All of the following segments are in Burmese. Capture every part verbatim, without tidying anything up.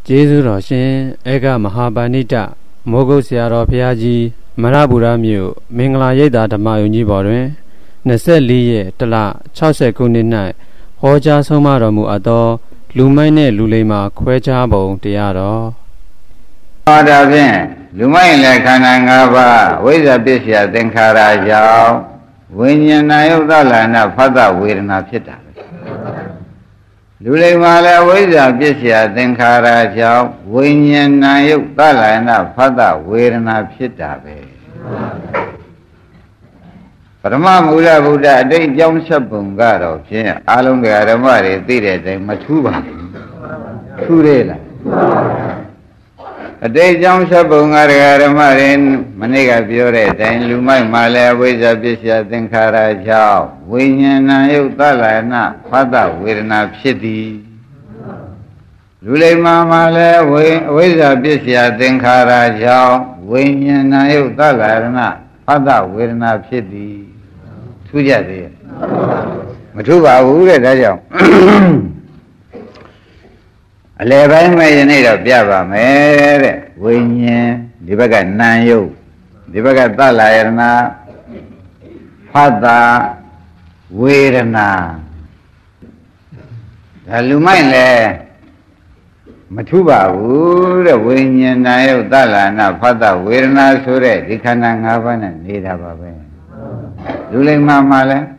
Jesu Roshin, Ega Mahabanita, Mogo Siaro Piaji, Maraburamio, Mingla Yeda Damayuni Borin, Neseli, Tala, Chase Kunina, Hoja Somaramu Ado, Lumine Lulema, Quejabo, Diaro. Other than Lumine Kanangaba, with a Bishia, then Karaja, when you know the land of Father, we're not fit. Lulimala with a Bishia, then Karaja, when you know the land of Father, we're not fit. Parama Mula Buddha, they jump Sabungaro, Alunga Ramari, did it, Matuba, Turela. A day jumps up on Marin, Maniga Biore, then Lumai Mala with a Bishia, then Karaja, Winyan Ayutalana, Father, we're not city. Lulema Mala with a Bishia, then Karaja, Winyan Ayutalana, Father, we're not city. Tuja, Matuba, who read that? Eleven may need a Biaba, Mare, Winyan, Dibaga Nayo, Dibaga Dalayana, Father, Wirana. Alumaile Matuba, Wood, Winyan, Nayo, Dalana, Father, Wirana, Sure, Dikanangavan, and Nidababe. Lulima Male.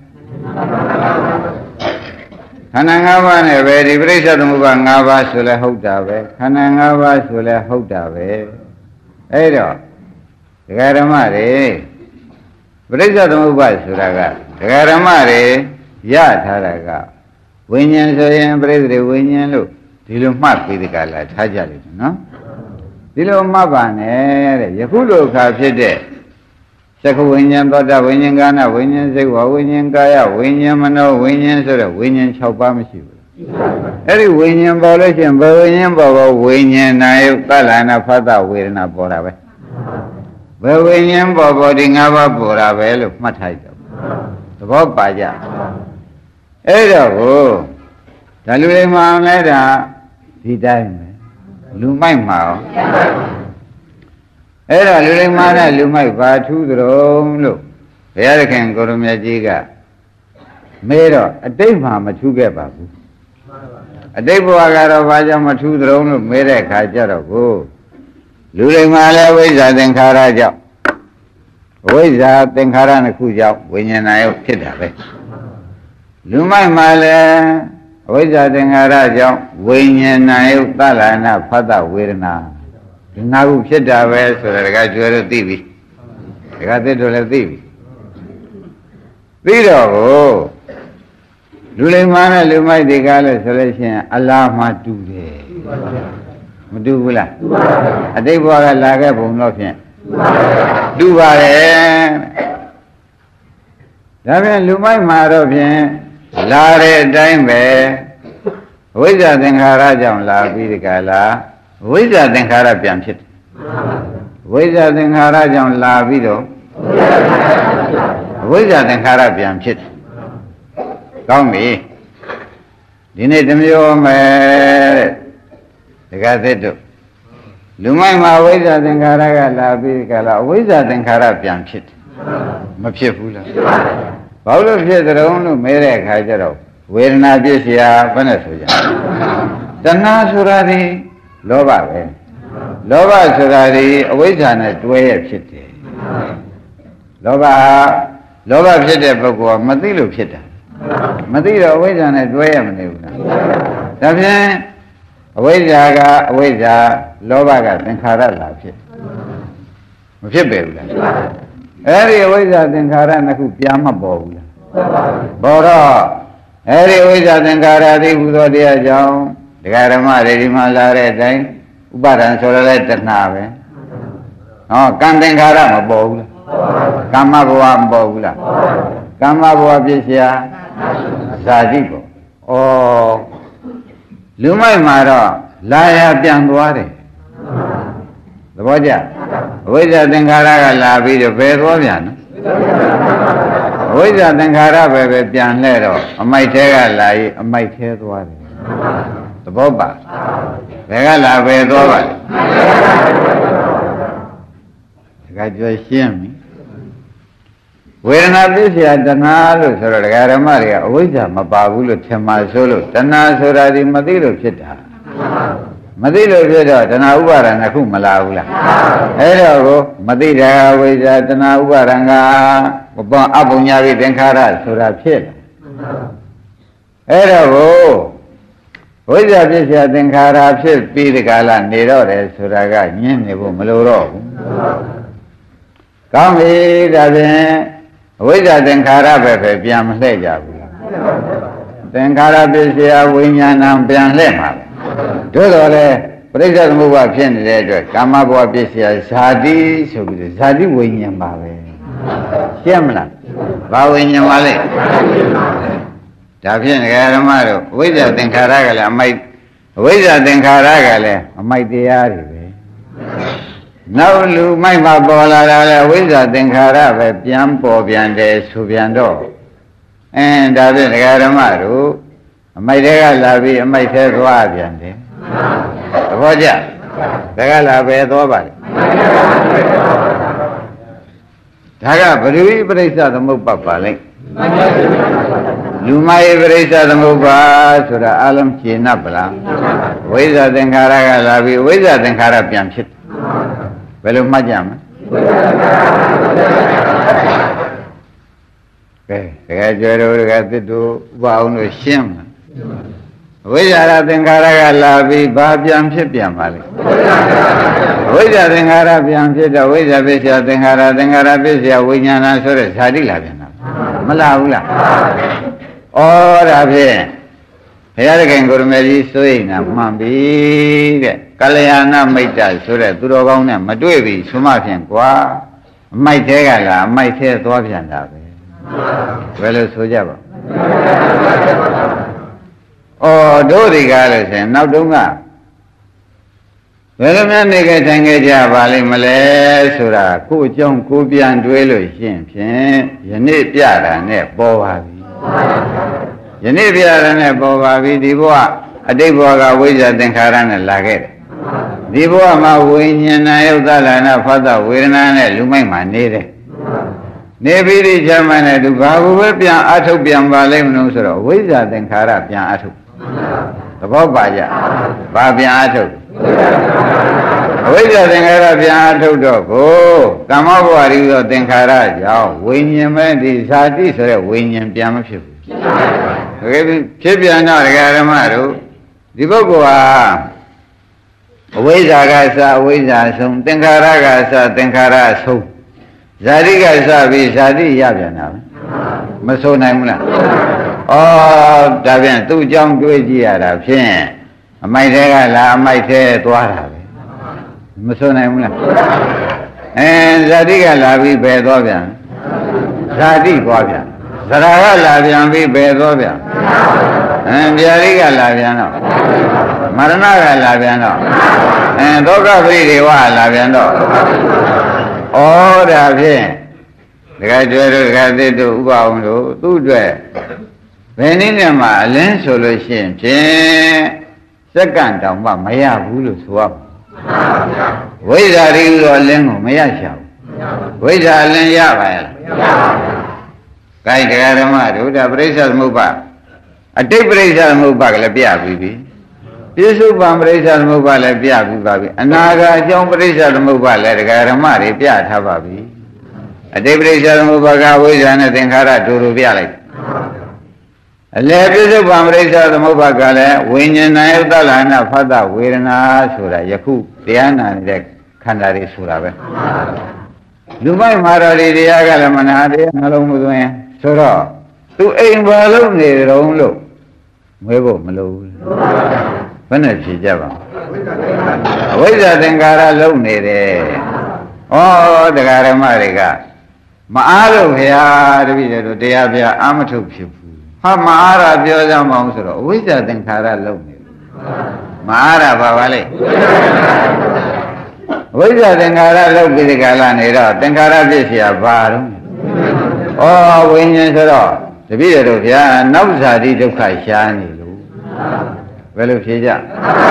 Kanangavan, a very precious Mubangava Sula Hotave, Kanangava Sula Hotave. Edo, Garamare, precious Muba Suraga, Garamare, Yataraga, Winyan Soyan, Bredre, Winyan Lu, Dilu Mapidicala, Tajali, no? Dilu Mabane, Yakulo Capide. Winyan Bada, Winyan Gana, Winyan Zewa, Winyan Gaya, Winyan Mano, Winyan Sura, Winyan Chopamishi. Every Winyan Bolation, Winyan Bobo, Winyan Nail, Kalana Fata, Wirna Borabe. Well, Winyan Bobo, Dingava Borabe, Mataito. The Bob Baja. Edo, Talulema Leda, he died. Lumai Mao. Era Lulimana Lumai Batu, the Rome look. The other can go to Majiga. Mero, a day mamma to get babu. A day Boagara Vajama to the Rome look, made a Kajaro go. Lulimala ways I think Karaja. Ways I think Harana Kuja, when you know Kidave. Lumai Mala, ways I think Haraja, when you know Talana, Father, Wirna. Now, sit down, so that I got you a T V. I got it to a T V. Vido, Lulimana, Lumai, the Gala selection, Allah Matude. Madula. A day for a lager of nothing. Do I? Davian Lumai Marovian, Lare Dime, Wizard and Harajan, La Vidicala. Wizard and Harapian shit. Wizard and Harajan La Vido. Wizard and Harapian shit. Come me. Dinner me. The Gazette. Lumai Wizard and Haraga La Vidicala, Wizard and Harapian shit. Mapshefula. Paulo Federon, Mere Hajaro. Where Nabisia, Venezuela. Dana Suradi. Loba, Loba Surari, always on a way of city. Loba, Loba City, Bogo, Madilu City. Madilu always on a way of Nuna. Something, away Jaga, away Jaga, Loba, and Karala City. Mufibula. Every away than Karana who Piama Bowl. Bora, every away than Karadi, who got the Ajao. The Garama, Redima, Red, Ubaran, Solar Nave. Oh, Kandan Garama Bowl, Kamabuam Bowla, Kamabua Bisia, Sadibo. Oh, Lumai Mara, Laya Pianduare. The Boja, Wizard and Garaga la video, Pedrovian. Wizard and Garabe Pianero, a might take a lie, a might take water. သဘောပါဘယ်ကလာပဲသွားပါလဲဒါကကြွရှင်းပြီဝေဒနာပစ္စယတဏှာလို့ဆိုတော့ဒကာဓမ္မတွေကအဝိဇ္ဇာမပါဘူးလို့ထင်မှဆိုလို့တဏှာဆိုတာဒီမသိလို့ဖြစ်တာမသိလို့ဖြစ်တော့တဏှာဥပါဒံတစ်ခုမလာဘူးလားအဲ့တော့ကိုမသိတာဝိဇ္ဇာတဏှာဥပါဒံကဘောအပုညာပိသင်္ခါရဆိုတာဖြစ်တယ်အဲ့တော့ကိုဝိဇ္ဇာပစ္စယသင်္ခါရဖြစ်ပြီးဒီကလာနေတော့တယ်ဆိုတာကညင်းနေဖို့မလိုတော့ဘူးကောင်းပြီဒါဖြင့်ဝိဇ္ဇာသင်္ခါရပဲပဲပြန်မလှည့်ကြဘူးသင်္ခါရပစ္စယဝိညာဏံပြန်လှည့်မှာပဲတို့တော့လေပရိစ္ဆေသမုပ္ပါဖြစ်နေတဲ့အတွက်ကာမဘဝပစ္စယဇာတိဆိုပြီးတော့ဇာတိဝိညာဉ်ပါပဲရှင်းမလားဘာဝိညာဉ်ပါလဲဒါဖြင့်ဒကာဓမ္မတို့ဝိဇ္ဇာသင်္ခါရကလည်းအမိုက်ဝိဇ္ဇာသင်္ခါရကလည်းအမိုက်တရားတွေပဲနောက်လူမိုက်မှာပေါ်လာတာလဲဝိဇ္ဇာသင်္ခါရပဲပြန်ပေါ်ပြန်တယ်ဆိုပြန်တော့အင်းဒါဖြင့်ဒကာဓမ္မတို့အမိုက်တွေကလာပြီးအမိုက်ထဲသွားပြန်တယ်သဘောကျဒါကလာပဲသွားပါလေဒါကဘဒုဝိပရိစ္ဆသမုပ္ပါပါလိမ့်လူမယေပရိစ္ဆသမုပ္ပါဆိုတာအလုံးရှင်း납ဗလားဝိဇ္ဇာသင်္ခါရကလာပြီးဝိဇ္ဇာသင်္ခါရပြန်ဖြစ်ဘယ်လိုမှတ်ကြမလဲကဲတကယ်ကြွယ်တို့တကယ်သစ်တို့ဥပအောင်လို့ရှင်းမှာဝိဇ္ဇာသင်္ခါရကလာပြီးဘာပြန်ဖြစ်ပြန်ပါလဲဝိဇ္ဇာသင်္ခါရပြန်ဖြစ်တော့ဝိဇ္ဇာပစ္စယသင်္ခါရသင်္ခါရပစ္စယဝိညာဏဆိုတဲ့ဇာတိလာပြန်တာမလာဘူးလားဩဒါဖြင့်ဘုရားသခင်ကိုရမေကြီးစိုးရိမ်တာမှန်ပြီတဲ့ကလျာဏမိတ်တဆိုတဲ့သူတော်ကောင်းနဲ့မတွေ့ပြီဆိုမှဖြင့်ကွာအမိုက်သေးကလားအမိုက်သေးသွားပြန်တာပဲဘယ်လိုဆိုကြပါဩတို့ဒီကားလို့ဆိုရင်နောက်တုန်းကဘယ်လိုများနေကြထိုင်ခဲ့ကြပါလိမ့်မလဲဆိုတာကိုယ်အကြောင်းကိုပြန်တွေးလို့ရှင်းဖြင့်ယနေ့ပြတာနဲ့ပေါ်ပါပြီယနေ့ပြတာနဲ့ပေါ်ပါပြီဒီဘဝအတိတ်ဘဝကဝိဇ္ဇာသင်္ခါရနဲ့လာခဲ့တယ်ဒီဘဝမှာဝိညာဏယုတ်သလနာဖတ်တဝေဒနာနဲ့လူမိုက်မှာနေတယ်နေပြီးဒီချမ်းမှနဲ့သူဘာကိုပဲပြန်အထုတ်ပြန်ပါလိမ့်မလို့ဆိုတော့ဝိဇ္ဇာသင်္ခါရပြန်အထုတ်သဘောပါကြဘာပြန်အထုတ်အဝိဇ္ဇာသင်္ခါရပြန်အထုတ်တော့ကိုကမ္မဘဝရီသောသင်္ခါရကြောင့်ဝိညာဉ်မဲ့ဒီဇာတိဆိုတဲ့ဝိညာဉ်ပြန်မဖြစ်ဘူးဖြစ်ပြန်တော့ဒကာဓမ္မတို့ဒီပုဂ္ဂိုလ်ဟာအဝိဇ္ဇာကစအဝိဇ္ဇာဆုံးသင်္ခါရကစသင်္ခါရဆုံးဇာတိကစပြီးဇာတိရပြန်တာမဆိုနိုင်ဘူးလားဩဒါပြန်သူ့အကြောင်းတွေးကြည့်ရတာဖြင့်အမိုက်သေးကလာအမိုက်သေးသွားတာပဲမဆိုနိုင်ဘူးလားအဲဇာတိကလာပြီးဘယ်သွားပြန်ဇာတိသွားပြန်သရကလာပြန်ပြီးဘယ်သွားပြန်အဲဗျာတိကလာပြန်တော့မရဏကလာပြန်တော့အဲဒုက္ခပရိဒေဝလာပြန်တော့ဩဒါဖြင့်ဒကာကျွဲတို့ဒကာသစ်တို့ဥပအောင်တို့သူ့အတွက်ဘယ်နည်းနဲ့မှအလင်းဆိုလို့ရှိရင်ဖြင့်စက္ကန့်တောင်မှမရဘူးလို့ဆိုရမှာဝိဇ္ဇာရီလို့အလင်းကိုမရချဘူးဝိဇ္ဇာအလင်းရပါရဲ့လားမရပါဘူး။ကိုင်တရားဓမ္မတို့ဒါပရိစ္ဆေသမုပ္ပါအတိတ်ပရိစ္ဆေသမုပ္ပါကလည်းပြပြီးပြီ။ပြစ္ဆုတ်ပံပရိစ္ဆေသမုပ္ပါလည်းပြပြီးပါပြီ။အနာဂတ်အကြောင်းပရိစ္ဆေသမုပ္ပါလည်းတရားဓမ္မတွေပြထားပါပြီ။အတိတ်ပရိစ္ဆေသမုပ္ပါကဝိဇ္ဇာနဲ့သင်္ခါရဒူဒူပြလိုက်။အလယ်ပြစ္ဆုတ်ပံပရိစ္ဆေသမုပ္ပါကလည်းဝိညာဏယုတ်တလနာဖတ်တဝေဒနာဆိုတာယခုတရားနာနေတဲ့ခန္ဓာတွေဆိုတာပဲ။လူမိုက်မာတော်ဒီတရားကလည်းမနာတရားနှလုံးမသွင်းဆိုတော့သူအိမ်ဘာလို့နေတုံးလို့မွေးဖို့မလိုဘူးဘယ်နဲ့ဖြေကြပါအဝိဇ္ဇာသင်္ကာရလုံးနေတယ်ဩတရားဓမ္မတွေကမအားလို့ခရားတပည့်တို့တရားပြအာမထုတ်ဖြစ်ဘူးဟာမအားရပြောကြမအောင်ဆိုတော့အဝိဇ္ဇာသင်္ခါရလုံးနေတယ်မအားရပါပါလေအဝိဇ္ဇာသင်္ခါရလုံးပြီးဒီကလာနေတော့သင်္ခါရဖြစ်เสียဘာတော့ဩဝိညာဉ်ဆိုတော့တပည့်တော်ဗျာနောက်ဇာတိဒုက္ခရှားနေလို့ bè lo phía dạ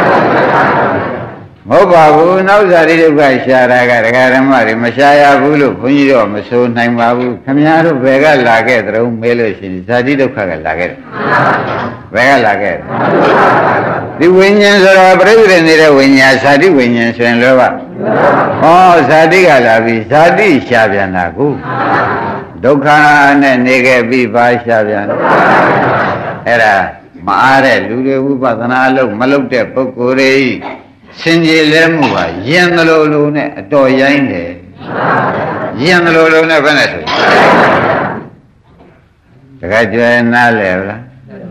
mẫu bảo vũ nấu ra đi đâu cái xa ra cái cái đó mà thì mà xa ya vũ lúc phong gì đó mà số này mà vũ tham gia lúc về cái là cái đó mấy lời xin ra đi đâu khác là cái về cái là cái đi quên nhân rồi rồi bây giờ này là quên nhà sa đi quên nhân xuyên rồi ba oh sa đi cái là vì sa đi xa biển là cũ đâu khá này này cái bị ba xa biển ấy là mà ai đấy lúc đấy vũ bắt na lúc mà lúc đấy bốc cô đấy xin gì lên mua yên lâu lâu này tôi yên đấy yên lâu lâu này bên này thôi cái chuyện nào lên là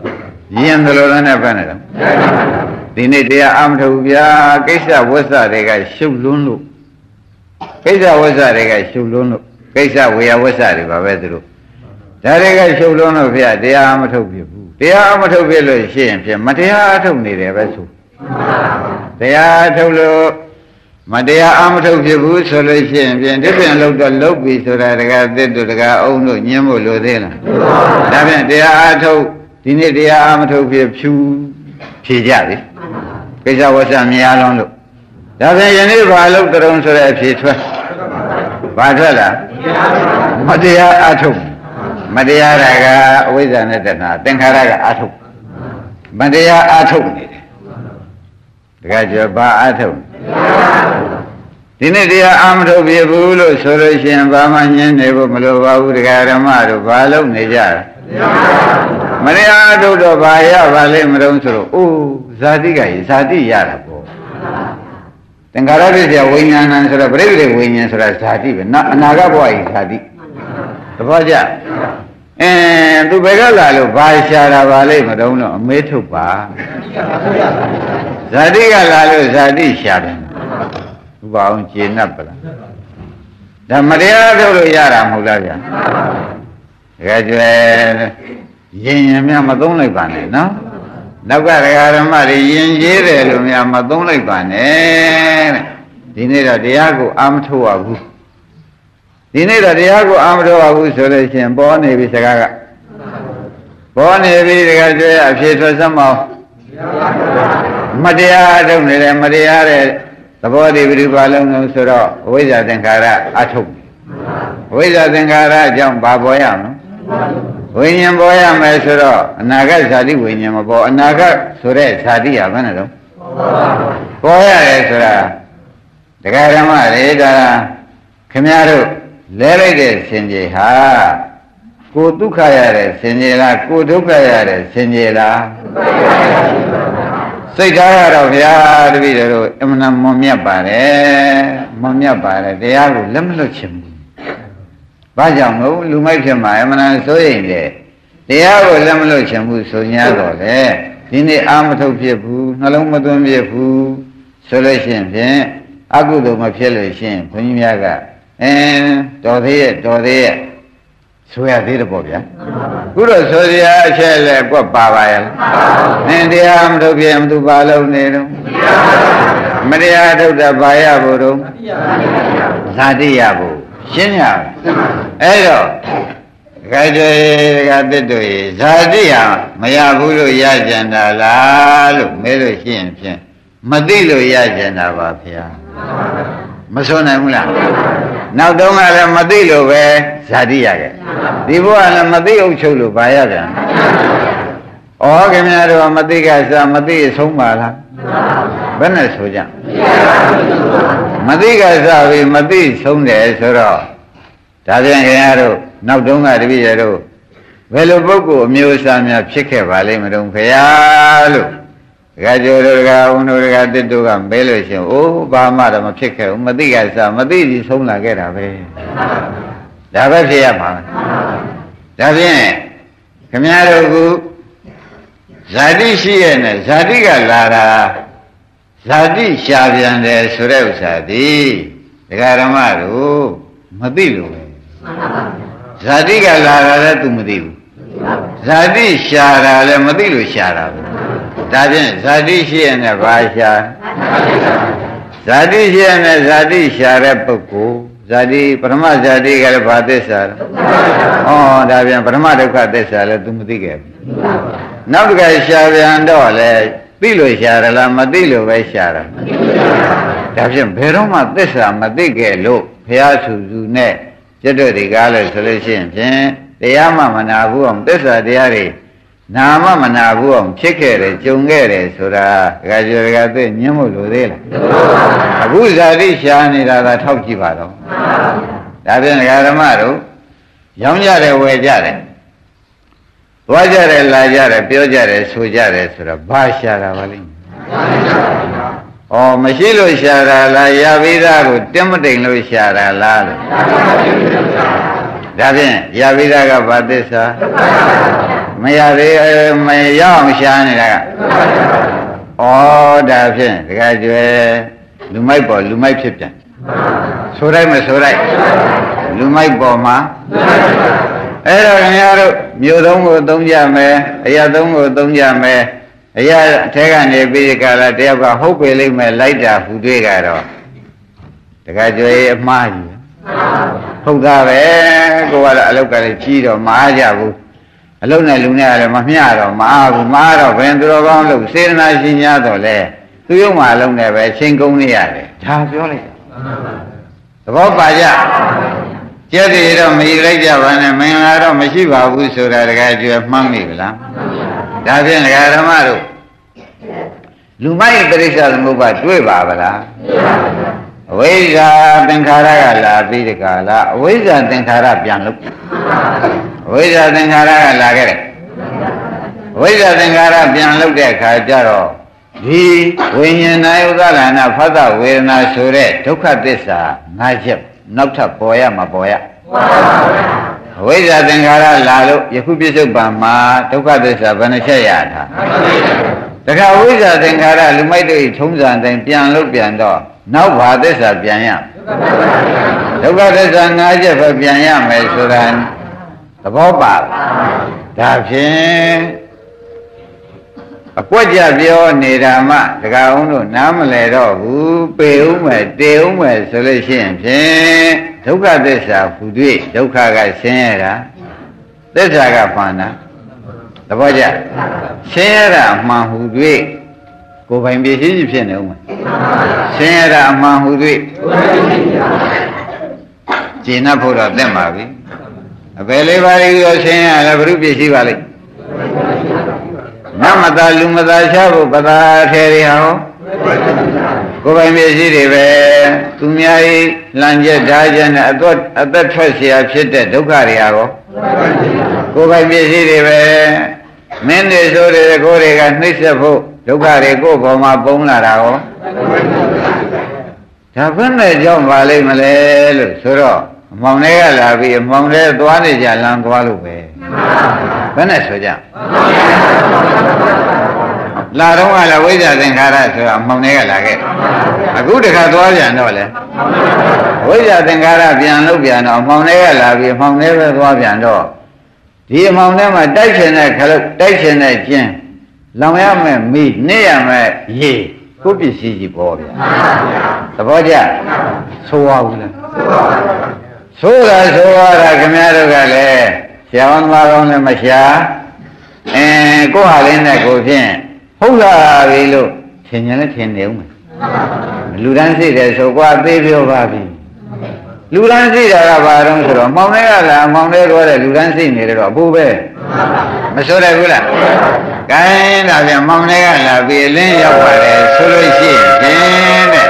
yên lâu lâu này bên này thì này thì am thâu bia cái sao vô sa để cái sưu luôn luôn cái sao vô sa để cái sưu luôn luôn cái sao vô vô sa để bảo vệ được đó để cái sưu luôn luôn bia thì am thâu bia thì am thâu bia rồi xem xem mà thì am thâu này để bao sốတရားထုတ်လို့မတရားအမထုတ်ဖြစ်ဘူးဆိုလို့ရှိရင်ပြင်ဒီပြင်လောက်တော့လုတ်ပြီဆိုတာတကသစ်တို့တကအုံတို့ညင်းဖို့လိုသေးလားဒါဖြင့်တရားအထုတ်ဒီနေ့တရားအမထုတ်ဖြစ်ဖြူဖြေကြပြီကိစ္စဝဆမြအားလုံးလို့ဒါဖြင့်ယနေ့ဘာလို့တုံးဆိုတဲ့အဖြေထွက်ဘာထွက်လားမတရားအထုတ်မတရားတာကအဝိဇ္ဇာနဲ့တဏှာသင်္ခါရကအထုတ်မတရားအထုတ်နေတယ်တကယ်ကြဘာအထုတ်ဒီနေ့တရားအာမထုတ်ပြဘူးလို့ဆိုလို့ရှိရင်ဘာမှညင်းနေဖို့မလိုပါဘူးတရားဓမ္မတို့ဘာလုပ်နေကြလဲမတရားအထုတ်တော့ဘာရပါလိမ့်မလို့ဆိုတော့အိုးဇာတိကကြီးဇာတိရတာပေါ့သင်္ခါရပစ္စယဝိညာဏဆိုတော့ပြိတိဝိညာဉ်ဆိုတာဇာတိပဲအနာဂတ်ဘဝကြီးဇာတိသဘောကျအဲသူဘယ်ကလာလို့ဘာရှာတာပါလိမ့်မတော့တော့အမေးထုတ်ပါဇာတိကလာလို့ဇာတိရှာတယ်ဥပအောင်ကျေနပ်ပလားဒါမတရားထုတ်လို့ရတာမဟုတ်လားဗျာတကယ်ကျွဲရင်ရင်များမသုံးလိုက်ပါနဲ့နော်နောက်ကတရားဓမ္မတွေယဉ်ကျေးတယ်လို့များမသုံးလိုက်ပါနဲ့တဲ့ဒီနေ့တော့တရားကိုအာမထုတ်ရဘူးဒီနေ့တော့တရားကိုအာမထုတ်ရဘူးဆိုလို့ရှိရင်ပေါ်နေပြီစကားကပေါ်နေပြီတကယ်ကျွဲအဖြေထွက်စမ်းမအောင်မတရားအထုတ်နေတယ်မတရားတဲ့သဘောတည်းပြိပါလုံးလုံးဆိုတော့အဝိဇ္ဇာသင်္ခါရအထုတ်အဝိဇ္ဇာသင်္ခါရအကြောင်းဘာပေါ်ရမလဲဝိညာဉ်ပေါ်ရမယ်ဆိုတော့အနာဂတ်ဇာတိဝိညာဉ်မပေါ်အနာဂတ်ဆိုတဲ့ဇာတိဟာဘယ်နဲ့တော့ပေါ်ရတယ်ဆိုတာတရားဓမ္မတွေဒါခင်ဗျားတို့လဲလိုက်တဲ့ဆင်ကြီးဟာကိုဒုက္ခရတဲ့ဆင်ကြီးလားကိုဒုက္ခရတဲ့ဆင်ကြီးလားစိတ်ထားရတော့ဗျာတပည့်တို့အမှန်မွန်မြတ်ပါတယ်မွန်မြတ်ပါတယ်တရားကိုလက်မလွတ်ချင်ဘူးဘာကြောင့်လို့လူမိုက်ဖြစ်မှာအမှန်စိုးရိမ်တယ်တရားကိုလက်မလွတ်ချင်ဘူးဆိုညာတော့လေဒီနေ့အာမထုတ်ဖြစ်ဘူးနှလုံးမသွင်းဖြစ်ဘူးဆိုလို့ရှိရင်ဖြင့်အကုသိုလ်မဖြစ်လို့ရှိရင်ဘုန်းကြီးများကအင်းတော်သေးရဲ့တော်သေးရဲ့ဆိုရသေးတယ်ပေါ့ဗျာခုတော့ဆိုရအချက်လဲကွက်ပါပါရဲ့အင်းတရားမထုတ်ဖြစ်မသူပါလုံးနေတော့မတရားထုတ်တာဘာရဖို့တော့ဇာတိရဖို့ရှင်းရအဲ့တော့ခိုင်တွေကတစ်တို့ရေဇာတိဟာမရဘူးလို့ရကြံတာလားလို့မဲလို့ရှိရင်ဖြင့်မသိလို့ရကြံတာပါဗျာမဆိုနိုင်ဘူးလားနောက်တော့ကလည်းမသိလို့ပဲဇာတိရခဲ့ဒီဘုရားလည်းမသိအုပ်ချုပ်လို့ဘာရပြန်ဩခင်ဗျားတို့မသိကစားမသိဆုံးပါလားဘယ်နဲ့ဆိုကြမသိကစားပြီးမသိဆုံးတယ်ဆိုတော့ဒါပြန်ခင်ဗျားတို့နောက်တုန်းကတပည့်ရတို့ဘယ်လိုပုဂ္ဂိုလ်အမျိုးအစားများဖြစ်ခဲ့ပါလိမ့်မလို့ခင်ဗျာလို့ဒကာကျော်တို့ဒကာဦးတို့ဒကာတစ်တို့ကမဲလို့ရှင်အိုးဘာမှတော့မဖြစ်ခဲ့ဘူးမသိကစားမသိကြီးဆုံးလာခဲ့တာပဲဒါပဲဖြစ်ရမှာဒါဖြင့်ခင်ဗျားတို့ကဇာတိရှိရဲ့နဲ့ဇာတိကလာတာဇာတိရှားပြန်တယ်ဆိုတဲ့ဥစ္စာဒီဒကာဓမ္မတို့မသိလို့ပဲဇာတိကလာတာလည်း तू မသိဘူးဇာတိရှားတာလည်းမသိလို့ရှားတာပဲဒါဖြင့်ဇာတိရှိရဲ့နဲ့ဘာရှားဇာတိရှိရဲ့နဲ့ဇာတိရှားတဲ့ပုဂ္ဂိုလ်ဇာတိပရမဇာတိကလည်းဘာသစ္စာလဲဩဒါပြန်ပရမဒုက္ခသစ္စာလည်း तू မသိခဲ့ဘူးနောက်တစ်ခါရှားပြန်တော့လေသိလို့ရှာရလားမသိလို့ပဲရှာတာဒါဖြင့်ဘယ်တော့မှသစ္စာမသိခဲ့လို့ဘုရားသူသူနဲ့ကျွတ်တို့ဒီကားလို့ဆိုလို့ရှိရင်ဖြင့်တရားမှမနာဘူးအောင်သစ္စာတရားတွေနာမမနာဘူးအောင်ဖြစ်ခဲ့တယ်ကြုံခဲ့တယ်ဆိုတာဒကာကျော်ဒကာသိညင်းမို့လို့သေးလားအခုဇာတိရှာနေတာကထောက်ကြည့်ပါတော့ဒါဖြင့်ဒကာဓမ္မတို့ရောင်းကြတယ်ဝယ်ကြတယ်သွားကြတယ်လာကြတယ်ပြောကြတယ်ဆိုကြတယ်ဆိုတော့ဘာရှာတာပါလိမ့်ဩမရှိလို့ရှာတာလားရပြီးသားကိုတင်းမတိမ်လို့ရှာတာလားလို့ဒါဖြင့်ရပြီးသားကဘာသစ္စာမရသေးမရအောင်ရှာနေတာကဩဒါဖြင့်တခါကျွဲလူမိုက်ပေါ်လူမိုက်ဖြစ်ပြန်ဆိုလိုက်မဆိုလိုက်လူမိုက်ပေါ်မှာအဲ့တော့ခင်ဗျားတို့မြို့သုံးကိုသုံးကြမယ်အရာသုံးကိုသုံးကြမယ်အရာအထက်ကနေပြီးကြလာတယောက်ကဟုတ်ပေလိမ့်မယ်လိုက်တာဟူတွေ့ကြတော့တခါကျွေးအမှားကြီးဟုတ်သားပဲကိုကတော့အလုတ်ကလည်းကြီးတော့မအားကြဘူးအလုတ်နဲ့လူနဲ့ကလည်းမမျှတော့မအားဘူးမအားတော့ဘယ်သူတော်ကောင်းလို့စေတနာရှင်များတော့လဲသူရုံမှအလုံးနဲ့ပဲချင်းကုန်းနေရတယ်ဒါပြောလိုက်သဘောပါကြကျက်တွေတော့မယူလိုက်ကြပါနဲ့မင်္ဂလာတော့မရှိပါဘူးဆိုတာတကယ်ကျွဲမှန်းမိဗလားဒါဖြင့်ဒကာဓမ္မတို့လူမိုက်ပရိစ္ဆာသမုပ္ပါတွေ့ပါဗလားအဝိဇ္ဇာသင်္ခါရကလာပြီးဒီကလာအဝိဇ္ဇာသင်္ခါရပြန်လို့အဝိဇ္ဇာသင်္ခါရကလာခဲ့တယ်အဝိဇ္ဇာသင်္ခါရပြန်လို့တဲ့အခါကျတော့ဒီဝိညာဏယုသလနာဖသဝေဒနာဆိုတဲ့ဒုက္ခသစ္စာငါးချက်နောက်ထပ်ပေါ်ရမှာပေါ်ရအဝိဇ္ဇာသင်္ခါရလာလို့ယခုပြစ္ဆုတ်ပံမှာဒုက္ခသစ္စာဘယ်နှချက်ရတာတခါဝိဇ္ဇာသင်္ခါရလူမိုက်တို့ထုံးစံတိုင်းပြန်လို့ပြန်တော့နောက်ဘာသစ္စာပြန်ရဒုက္ခသစ္စာငါးချက်ပဲပြန်ရမယ်ဆိုတာသဘောပါဒါဖြင့်အကွက်ကြပြောနေတာမှတခါအောင်တို့နားမလဲတော့ဘူးပေဦးမယ်တေဦးမယ်ဆိုလို့ရှိရင်ဖြင့်ဒုက္ခသစ္စာဟူ၍ဒုက္ခကဆင်းရဲတာသစ္စာကမှန်တာသဘောကျဆင်းရဲတာအမှန်ဟူ၍ကိုယ်ပိုင်ပြည့်စည်ဖြစ်နေဦးမယ်ဆင်းရဲတာအမှန်ဟူ၍ကျင့်납ဖို့တော့တက်ပါပြီအပေလေးပါးလေးရောဆင်းရဲလည်းဘုရုပြည့်စည်ပါလိမ့်နမတာလူမသာချဖို့ပသာထဲတွေဟောကိုယ်ပိုင်မျက်စိတွေပဲသူများကြီးလမ်းကျက်ဓာကျက်နဲ့အသက်အသက်ထွက်เสียဖြစ်တဲ့ဒုက္ခတွေဟာကောကိုယ်ပိုင်မျက်စိတွေပဲမင်းတွေဆိုတဲ့ကိုယ်တွေကနှိမ့်ဆက်ဖို့ဒုက္ခတွေကိုယ်ပေါ်မှာပုံလာတာဟောဒါဘယ်နဲ့ကြောင့်ပါလိမ့်မလဲလို့ဆိုတော့အမောင်တွေကလာပြီးအမောင်တွေသွားနေကြလမ်းသွားလို့ပဲဘယ်နဲ့ဆိုကြလာတော့ကလည်းဝိဇ္ဇာသင်္ခါရဆိုတာအမောင်တွေကလာခဲ့အခုတခါသွားပြန်တော့လေဝိဇ္ဇာသင်္ခါရပြန်လို့ပြန်တော့အမောင်တွေကလာပြီးအမောင်တွေပဲသွားပြန်တော့ဒီအမောင်ထဲမှာတိုက်ချင်တဲ့ခလုတ်တိုက်ချင်တဲ့ကျင်းလောင်ရမယ်မိနှိမ့်ရမယ်ရေကိုပစ္စည်းကြီးပေါ်ဗျာသဘောကျဆိုရဘူးလားဆိုတာဆိုရတာခင်ဗျားတို့ကလည်းဆရာဝန်မတော်လည်းမရှာအဲကိုဟာလေးနဲ့ကိုဖြင့်ဟုတ်လားပြီလို့ထင်ရင်လည်းထင်နေဦးမယ်လူတန်းစိတ်တယ်ဆိုကွာသေးပြောပါပြီလူတန်းစိတ်တာကဘာတော့ဆိုတော့မောင်လေးကလားမောင်လေးတော့တဲ့လူတန်းစိတ်နေတယ်တော့အပူပဲမဆိုရဘူးလားကဲဒါပြန်မောင်လေးကလာပြီးလင်းရောက်ပါတယ်ဆိုလို့ရှိရင်ဖြင့်တဲ့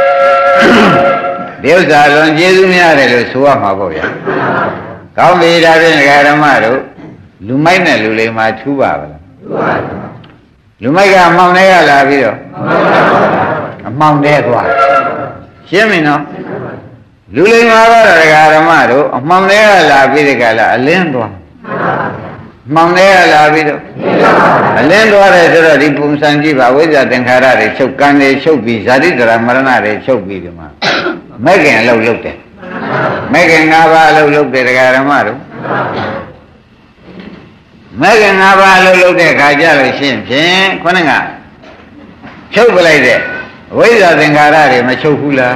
ဒီဥစ္စာလွန်ကျေးဇူးများတယ်လို့ဆိုရမှာပေါ့ဗျာကောင်းပြီဒါဖြင့်ဓမ္မတို့လူမိုက်နဲ့လူလိမ္မာထူးပါဗလားလူမိုက်ကအမောင်တွေကလာပြီးတော့အမောင်တဲ့သွားရှင်းပြီနော်လူလိမ္မာကတော့ဓမ္မတို့အမောင်တွေကလာပြီးတဲ့ကလာအလင်းသွားမောင်တွေကလာပြီးတော့အလင်းသွားတယ်ဆိုတော့ဒီပုံစံကြည့်ပါဝိဇ္ဇာသင်္ခါရတွေချုပ်ကံတွေချုပ်ပြီးဇာတိတရမရဏတွေချုပ်ပြီးဒီမှာမဲ့ခင်အလုပ်လုပ်တယ်မဲ့ခင်၅ပါးအလုပ်လုပ်တယ်ဓမ္မတို့မဲ့ခင်၅ပါးအလုပ်လုပ်တဲ့ခါကြလို့ရှိရင်ဖြင့်ခொနကချုပ်ပလိုက်တဲ့ဝိဇ္ဇာသင်္ခါရတွေမချုပ်ဘူးလား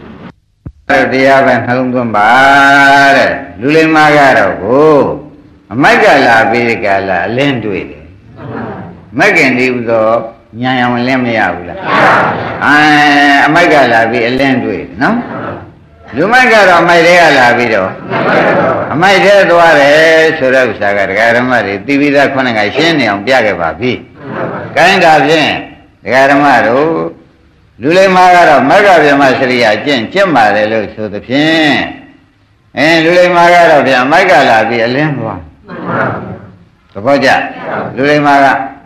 တရားပဲနှလုံးသွင်းပါတဲ့လူလိမ္မာကတော့ကိုမိုက်ကလာပြီးကလာအလင်းတွေ့တယ်မက်ကင်ဒီဥသောညာအောင်လင်းမရဘူးလားအဲအမိုက်ကလာပြီးအလင်းတွေ့တယ်နော်လူမိုက်ကတော့အမိုက်တွေကလာပြီးတော့အမိုက်ထဲသွားတယ်ဆိုတဲ့ဥစ္စာကဒကာဓမ္မတွေသိပြီးသားခုနကရှင်းနေအောင်ပြခဲ့ပါပြီ။ကိုင်းတာဖြင့်ဒကာဓမ္မတို့လူလိမ္မာကတော့မက္ကဗျမစရိယကျင့်ကျင့်ပါတယ်လို့ဆိုသဖြင့်အဲလူလိမ္မာကတော့ဗျာမိုက်ကလာပြီးအလင်းသွားသဘောကျလူလိမ္မာက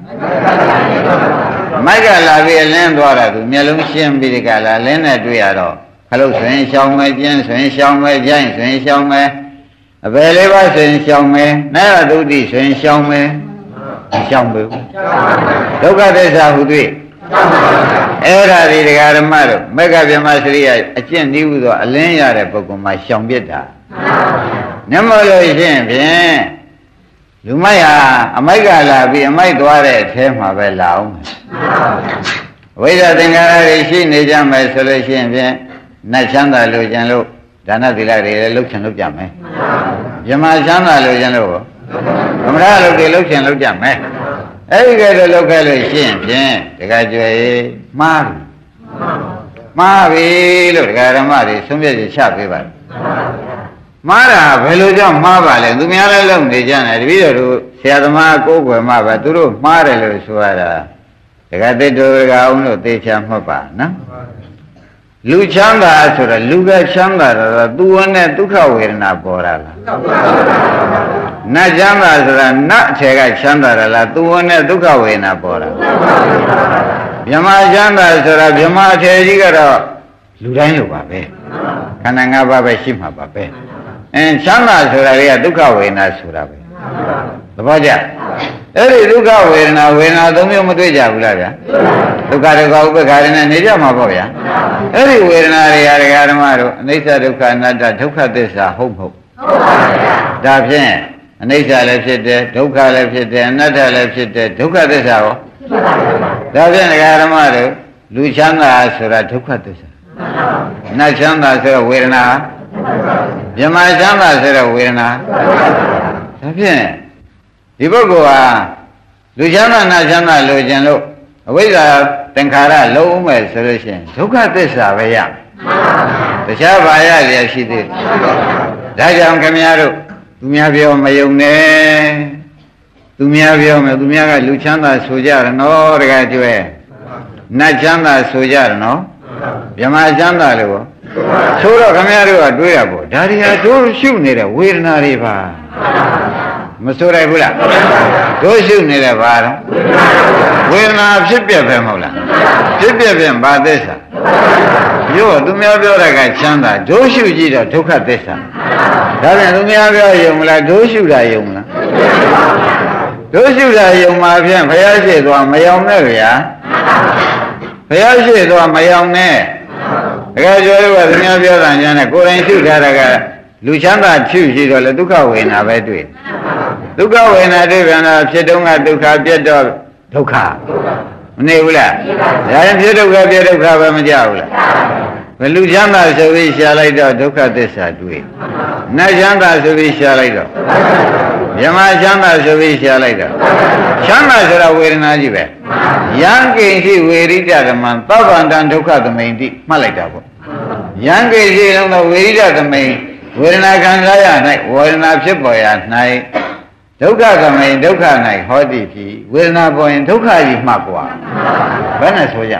မိုက်ကလာပြီးအလင်းသွားတာသူမျက်လုံးရှင်းပြီးဒီကလာလင်းနဲ့တွေ့ရတော့ခလုတ်ဆိုရင်ရှောင်းမယ်ကျင်းဆိုရင်ရှောင်းမယ်ကြိုင်းဆိုရင်ရှောင်းမယ်အဘယ်လေးပါဆိုရင်ရှောင်းမယ်နာရတုတိဆိုရင်ရှောင်းမယ်ရှောင်းဘူးဒုက္ခသစ္စာဟုတွေ့အဲ့ဒါဒီဒကာဓမ္မတို့မက္ကဗျမစရိယအကျင့်ဤဟုသောအလင်းရတဲ့ပုဂ္ဂိုလ်မှာရှောင်ပြစ်တာနမလို့ရှိရင်ဖြင့်လူမိုက်ဟာအမိုက်ကလာပြီးအမိုက်သွားတဲ့အထဲမှာပဲလာအောင်ဝိဇ္ဇာသင်္ခါရတွေရှိနေကြမယ်ဆိုလို့ရှိရင်ဖြင့်နတ်ချမ်းသာလို့ကျင်လို့ဒါနသီလတွေလည်းလှုပ်ချင်လုပ်ကြမယ်မြမချမ်းသာလို့ကျင်လို့ဗမရလုပ်တွေလှုပ်ချင်လုပ်ကြမယ်အဲ့ဒီကဲတော့လုပ်ခဲ့လို့ရှိရင်ဖြင့်တခါကျွယ်မှားပြီမှားပြီလို့ဒကာဓမ္မတွေဆုံးဖြတ်ချက်ချပေးပါတယ်မှားတာဘယ်လိုကြောင့်မှားပါလဲသူများလည်းလုပ်နေကြတယ်တပည့်တော်တို့ဆရာသမားကိုယ်ွယ်မှာပဲသူတို့မှားတယ်လို့ဆိုရတာဒကာတိတော်ဒကာအောင်တို့သိချာမှတ်ပါနော်လူချမ်းသာဆိုတာလူကချမ်းသာတာသူဝနဲ့ဒုက္ခဝေဒနာပေါ်တာလားနတ်ချမ်းသာဆိုတာနတ်အခြေကချမ်းသာတာလားသူဝနဲ့ဒုက္ခဝေဒနာပေါ်တာမြမချမ်းသာဆိုတာမြမအခြေကြီးကတော့လူတိုင်းလိုပါပဲခန္ဓာ၅ပါးပဲရှိမှာပါပဲအင်းချမ်းသာဆိုတာကဒုက္ခဝေဒနာဆိုတာပဲသဘောကျအဲ့ဒီဒုက္ခဝေဒနာဝေဒနာသုံးမျိုးမတွေ့ကြဘူးလားဗျာဒုက္ခဒုက္ခဥပ္ပခါရနဲ့နေကြမှာပေါ့ဗျာအဲ့ဒီဝေဒနာတွေကဒကာဓမ္မတို့အနိစ္စဒုက္ခအနတ္တဒုက္ခသစ္စာဟုတ်မဟုတ်ဟုတ်ပါဗျာဒါဖြင့်အနိစ္စလည်းဖြစ်တယ်ဒုက္ခလည်းဖြစ်တယ်အနတ္တလည်းဖြစ်တယ်ဒုက္ခသစ္စာရောဒါဖြင့်ဒကာဓမ္မတို့လူချမ်းသာဆိုတာဒုက္ခသစ္စာနတ်ချမ်းသာဆိုတော့ဝေဒနာမြမချမ်းသာဆိုတော့ဝေဒနာဒါဖြင့်ဒီပုဂ္ဂိုလ်ဟာလူချမ်းသာနတ်ချမ်းသာလိုချင်လို့အဝိဇ္ဇာသင်္ခါရလုံးမဲ့ဆိုလို့ရှိရင်ဒုက္ခသစ္စာပဲရတခြားဘာရလျက်ရှိသေးဒါကြောင့်ခင်ဗျားတို့သူများပြောမယုံနဲ့သူများပြောမယ်သူများကလူချမ်းသာဆိုကြတယ်နော်တကယ်ကျွဲနတ်ချမ်းသာဆိုကြတယ်နော်မြမချမ်းသာလို့ဆိုတော့ခင်ဗျားတို့ကတွေးရပေါ့ဒါတွေဟာတို့ရှုနေတဲ့ဝေဒနာတွေပါမဆိုရဘူးလားတို့ရှုနေတဲ့ဘာတော့ဝေဒနာဖြစ်ပြပဲမဟုတ်လားဖြစ်ပြပြန်ဘာသစ္စာပြောသူများပြောတဲ့ကချမ်းသာတို့ရှုကြည့်တော့ဒုက္ခသစ္စာဒါပြန်သူများပြောယုံမလားတို့ရှုတာယုံမလားတို့ရှုတာယုံမှာဖြင့်ဘုရားရှိသွားမယောင်နဲ့ဗျာဘုရားရှိသွားမယောင်နဲ့တကယ်ပြောလို့ကသူများပြောတာညာနဲ့ကိုယ်တိုင်ရှုထားတာကလူချမ်းသာဖြူရှိတော့လေဒုက္ခဝေဒနာပဲတွေ့ဒုက္ခဝေဒနာတွေ့ပြန်တော့ဖြစ်တုံးကဒုက္ခပြတ်တော့ဒုက္ခမနေဘူးလားဒါရင်ဖြစ်ဒုက္ခပြတ်ဒုက္ခပဲမကြောက်ဘူးလားဘယ်လူချမ်းသာဆိုပြီးရှာလိုက်တော့ဒုက္ခသစ္စာတွေ့နတ်ချမ်းသာဆိုပြီးရှာလိုက်တော့မြမချမ်းသာဆိုပြီးရှာလိုက်တော့ချမ်းသာဆိုတာဝေဒနာကြီးပဲယံကိဉ္စီဝေရိတဓမ္မံသဗ္ဗန္တံဒုက္ခသမိန်တိမှတ်လိုက်တာပေါ့ယံကိဉ္စီလုံးသောဝေရိတသမိန်ဝေဒနာခံစားရ၌ဝေဒနာဖြစ်ပေါ်ရ၌ဒုက္ခသမိန်ဒုက္ခ၌ဟောတိဖြစ်ဝေဒนาပေါ်ရင်ဒုက္ခကြီးမှတ်กว่าဘယ်နဲ့ဆိုကြ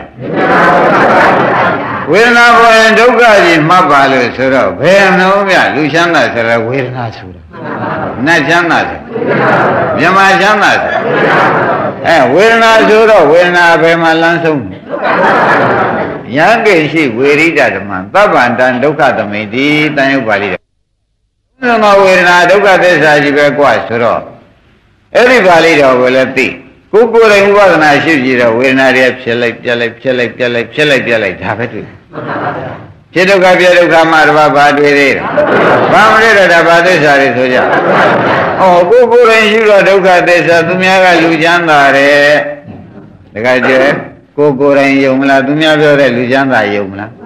ဝေဒနာပေါ်ရင်ဒုက္ခကြီးမှတ်ပါလို့ဆိုတော့ဘယ်နှုံးမြလူချမ်းသာဆိုတော့ဝေဒနာဆိုတာနတ်ချမ်းသာဆိုမြမချမ်းသာဆိုအဲဝေဒနာဆိုတော့ဝေဒနာဘယ်မှာလမ်းဆုံးယံကိဉ္စီဝေရိတဓမ္မံသဗ္ဗန္တံဒုက္ခသမိန်တိတန်ရုပ်ပါဠိတော်သမဝေဒနာဒုက္ခသစ္စာကြီးပဲกว่าဆိုတော့အဲ့ဒီပါဠိတော်ကိုလည်းသိကိုယ်ကိုယ်တိုင်ဝိပဿနာရှိကြည့်တော့ဝေဒနာတွေဖြစ်လိုက်ပြက်လိုက်ဖြစ်လိုက်ပြက်လိုက်ဖြစ်လိုက်ပြက်လိုက်ဒါပဲတွေ့ဖြစ်ဒုက္ခပြက်ဒုက္ခမှတပါးဘာတွေ့သေးလဲဘာမတွေ့တော့ဒါဘာသစ္စာတွေဆိုကြဩကိုယ်ကိုယ်တိုင်ရှိတော့ဒုက္ခသစ္စာသူများကလူချမ်းသာတယ်တခါကျကိုယ်ကိုယ်တိုင်ယုံမလားသူများပြောတဲ့လူချမ်းသာယုံမလား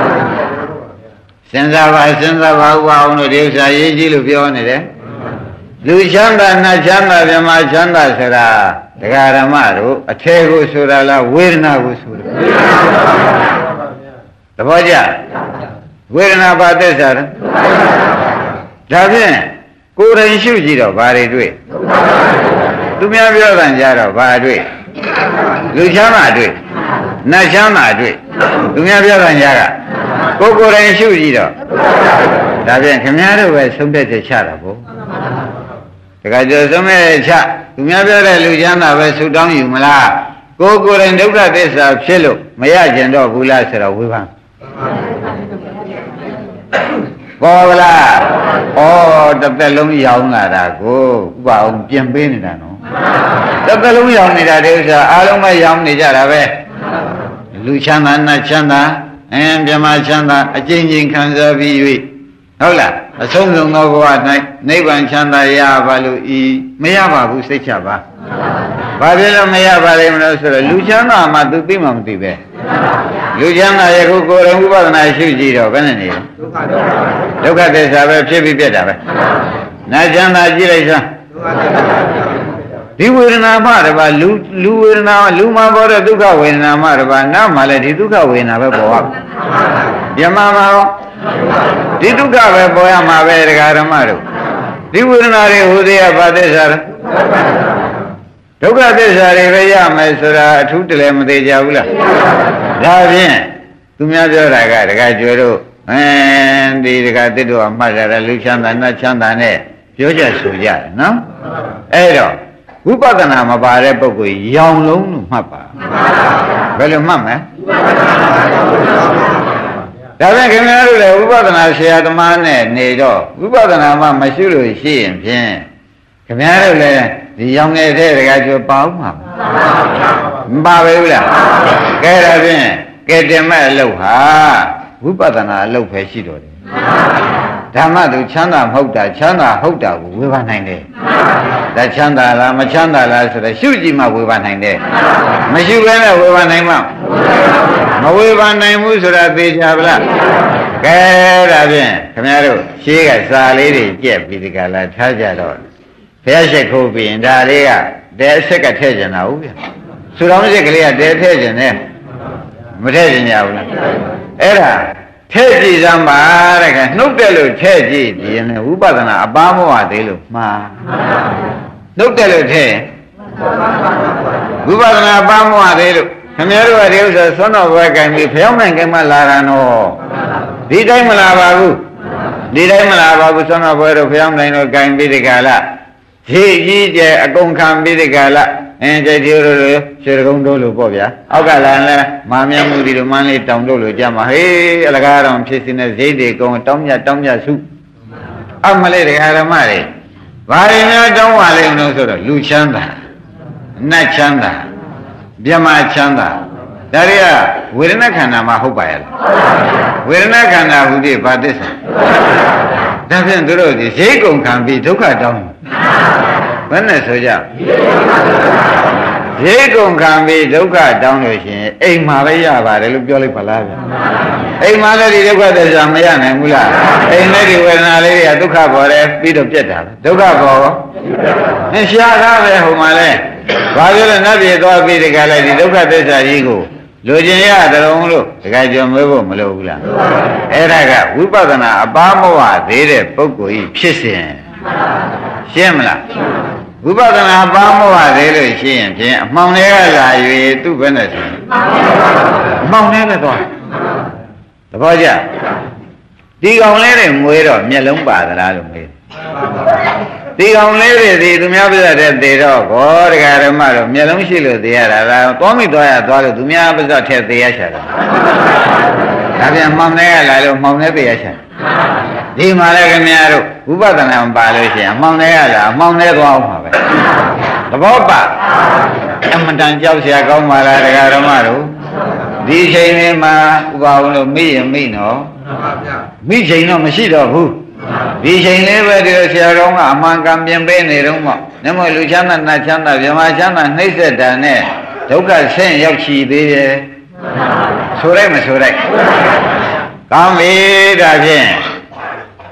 စဉ်းစားပါစဉ်းစားပါဥပအောင်လို့ဒီဥစ္စာရေးကြည့်လို့ပြောနေတယ်လူချမ်းသာနတ်ချမ်းသာမြမချမ်းသာဆိုတာတရားဓမ္မတို့အထေကိုဆိုတာလားဝေဒနာကိုဆိုတာသဘောကျဝေဒနာဘာသစ္စာလဲဒါဖြင့်ကိုယ်တိုင်ရှုကြည့်တော့ဘာတွေတွေ့သူများပြောတာကြတော့ဘာတွေ့လူချမ်းသာတွေ့နတ်ချမ်းသာတွေ့သူများပြောတာကြကကိုယ်ကိုယ်တိုင်ရှုကြည့်တော့ဒါဖြင့်ခင်ဗျားတို့ပဲဆုံးဖြတ်ချက်ချတာပေါ့တခါကျဆုံးဖြတ်ချသူများပြောတဲ့လူချမ်းသာပဲဆူတောင်းယူမလားကိုယ်ကိုယ်တိုင်ဒုက္ခသစ္စာဖြစ်လို့မရကျင်တော့ဘူးလားဆိုတော့ဝေဖန်ပေါ်လားဩတစ်သက်လုံးရောင်းလာတာကိုဥပအောင်ပြင်ပေးနေတာနော်တစ်သက်လုံးရောင်းနေတာဒီဥစ္စာအားလုံးပဲရောင်းနေကြတာပဲလူချမ်းသာနတ်ချမ်းသာအင်းမြမချမ်းသာအကျဉ်းချင်းခံစားပြီး၍ဟုတ်လားအဆုံးစုံသောဘဝ၌နိဗ္ဗာန်ချမ်းသာရပါလို့ဤမရပါဘူးစိတ်ချပါဘာဖြစ်လို့မရပါလိမ့်မလို့ဆိုတော့လူချမ်းသာမှသူသိမှမသိပဲလူချမ်းသာရဲ့ကိုယ်ကိုယ်တော်ဥပဒနာရှုကြည့်တော့ဘယ်နဲ့နေလဲဒုက္ခသစ္စာပဲဖြစ်ပြီးပြတ်တာပဲနာချမ်းသာကြည့်လိုက်စမ်းဒီဝေဒနာမှတပါလူလူဝေဒနာလူမှာပေါ်တဲ့ဒုက္ခဝေဒနာမှတပါနားမှာလည်းဒီဒုက္ခဝေဒနာပဲပေါ်ရမှာမှာဒီဒုက္ခပဲပေါ်ရမှာပဲတရားဓမ္မတို့ဒီဝေဒနာတွေဟိုသေးရဘာသစ္စာလဲဒုက္ခသစ္စာတွေပဲရမယ်ဆိုတာအထူးတလည်းမသေးကြဘူးလားဒါဖြင့်သူများပြောတာကတခါကျွဲတို့အင်းဒီတခါတစ်တို့ကမှတ်ကြတယ်လူချမ်းသာနတ်ချမ်းသာနဲ့ပြောကြဆိုကြတယ်နော်အဲ့တော့ဝိပဿနာမပါတဲ့ပုဂ္ဂိုလ်ရောင်လုံးလို့မှတ်ပါဘယ်လိုမှတ်မလဲဒါဖြင့်ခင်ဗျားတို့လည်းဝိပဿနာဆရာသမားနဲ့နေတော့ဝိပဿနာမှမရှိလို့ရှိရင်ဖြင့်ခင်ဗျားတို့လည်းဒီရောင်ငယ်တဲ့တကယ်ကျွပါဦးမှာမပါဘူးလားကဲဒါဖြင့်ကဲတင်မဲ့အလုပ်ဟာဝိပဿနာအလုပ်ပဲရှိတော့တယ်ဓမ္မသူချမ်းသာမဟုတ်တာချမ်းသာဟုတ်တာကိုဝေဖန်နိုင်တယ်ဒါချမ်းသာလားမချမ်းသာလားဆိုတော့ရှုကြည့်မှဝေဖန်နိုင်တယ်မရှုဘဲနဲ့ဝေဖန်နိုင်မှမဝေဖန်နိုင်ဘူးဆိုတာသိကြပါလားကဲဒါဖြင့်ခင်ဗျားတို့ရှေးကစာလေးတွေကြက်ပြီးဒီကလာထားကြတော့ဘုရားရှိခိုးပြီးရင်ဒါလေးကတဲအဆက်ကထည့်ကျင်တာဟုတ်ဗျာဆူတော်မရှိကလေးကတဲထည့်ကျင်တယ်မထည့်ကျင်ကြဘူးလားအဲ့ဒါထည့်ကြည့်စမ်းပါတဲ့ကနှုတ်တယ်လို့ထည့်ကြည့်ပြီးရင်ဝိပဿနာအပားမဝသေးလို့မှားနှုတ်တယ်လို့ထည့်ဝိပဿနာအပားမဝသေးလို့ခင်ဗျားတို့ကဒီဥစ္စာသွန်းတော်ဘွယ်ကံပြီးဖျောင်းနိုင်ကံမလာတာနော်ဒီတိုင်းမလာပါဘူးဒီတိုင်းမလာပါဘူးသွန်းတော်ဘွယ်တို့ဖျောင်းနိုင်တော့ကံပြီးဒီကလာဖြည့်ကြီးကျအကုန်ခံပြီးဒီကလာအင်းကြိုက်သေးလို့ရွှေကုန်းတို့လို့ပေါ့ဗျာအောက်ကလာလဲမာမြတ်မှုဒီလိုမန်းလေးတောင်တို့လို့ကြမှာဟေးအလကားတော်ဖြစ်စင်းတဲ့ဈေးတွေကုန်းတောင်းမြတောင်းမြစုအမလေးတရားဓမ္မတွေဘာတွေများတောင်းပါလိမ့်မလို့ဆိုတော့လူချမ်းသာနတ်ချမ်းသာမြမချမ်းသာဒါတွေကဝေဒနာခန္ဓာမှာဟုတ်ပါရဲ့လားဝေဒနာခန္ဓာဟူသည်ဘာသစ္စာဒါဖြင့်တို့ဒီဈေးကုန်းခံပြီးဒုက္ခတောင်းဘယ်နဲ့ဆိုကြဈေးကုန်းခံပြီးဒုက္ခတောင်းလို့ရှိရင်အိမ်မှာပဲရပါတယ်လို့ပြောလိုက်ပါလားဗျအိမ်မှာလည်းဒီဒုက္ခသစ္စာမရနိုင်ဘူးလားအိမ်နဲ့ဒီဝေဒနာလေးတွေကဒုက္ခပေါ်တယ်ပြီးတော့ပြတ်တာပဲဒုက္ခပေါ်ရောအင်းရှားကားပဲဟိုမှာလဲဘာပြောလဲနတ်ပြည်သွားပြီးဒီကလည်းဒီဒုက္ခသစ္စာကြီးကိုလိုချင်ရတဲ့ုံလို့တခါကြော်မေးဖို့မလိုဘူးလားအဲ့ဒါကဝိပဿနာအပားမဝသေးတဲ့ပုဂ္ဂိုလ်ကြီးဖြစ်စဉ်ရှင်းမလားဝိပဿနာပါမဝသေးလို့ရှိရင်ဖြင့်အမှောင်တွေကလာ၍သူ့ဘယ်နဲ့ဆိုအမှောင်တွေကသွားသဘောကျဒီကောင်လေးတွေမွေးတော့မျက်လုံးပါသလားလို့မေးဒီကောင်လေးတွေဒီသူများပြတ်တဲ့သေတော့ဘောတရားဓမ္မတော့မျက်လုံးရှိလို့သေရတာလားသွားမိသွားရသွားလို့သူများပြတ်တဲ့သေရချာတာဒါပြန်မှောင်တွေကလာလို့မှောင်တွေသေရချာဒီမှာလည်းခင်ဗျားတို့ဝိပဿနာမပါလို့ရှိရင်အမှောင်တွေကလာအမှောင်တွေသွားအောင်ပါပဲသဘောပါအမှန်တန်ကြောက်เสียကောင်းပါလားတရားဓမ္မတို့ဒီချိန်လေးမှာဥပအောင်လို့မိရင်မိနော်မိချိန်တော့မရှိတော့ဘူးဒီချိန်လေးပဲဒီဆရာကောင်းကအမှန်ကန်ပြင်ပေးနေတော့မှနမောလူချမ်းသာနတ်ချမ်းသာဗြဟ္မာချမ်းသာနှိမ့်ဆက်တာနဲ့ဒုက္ခဆင်းရောက်ချီသေးတယ်ဆိုလိုက်မဆိုလိုက်ကောင်းပြီဒါဖြင့်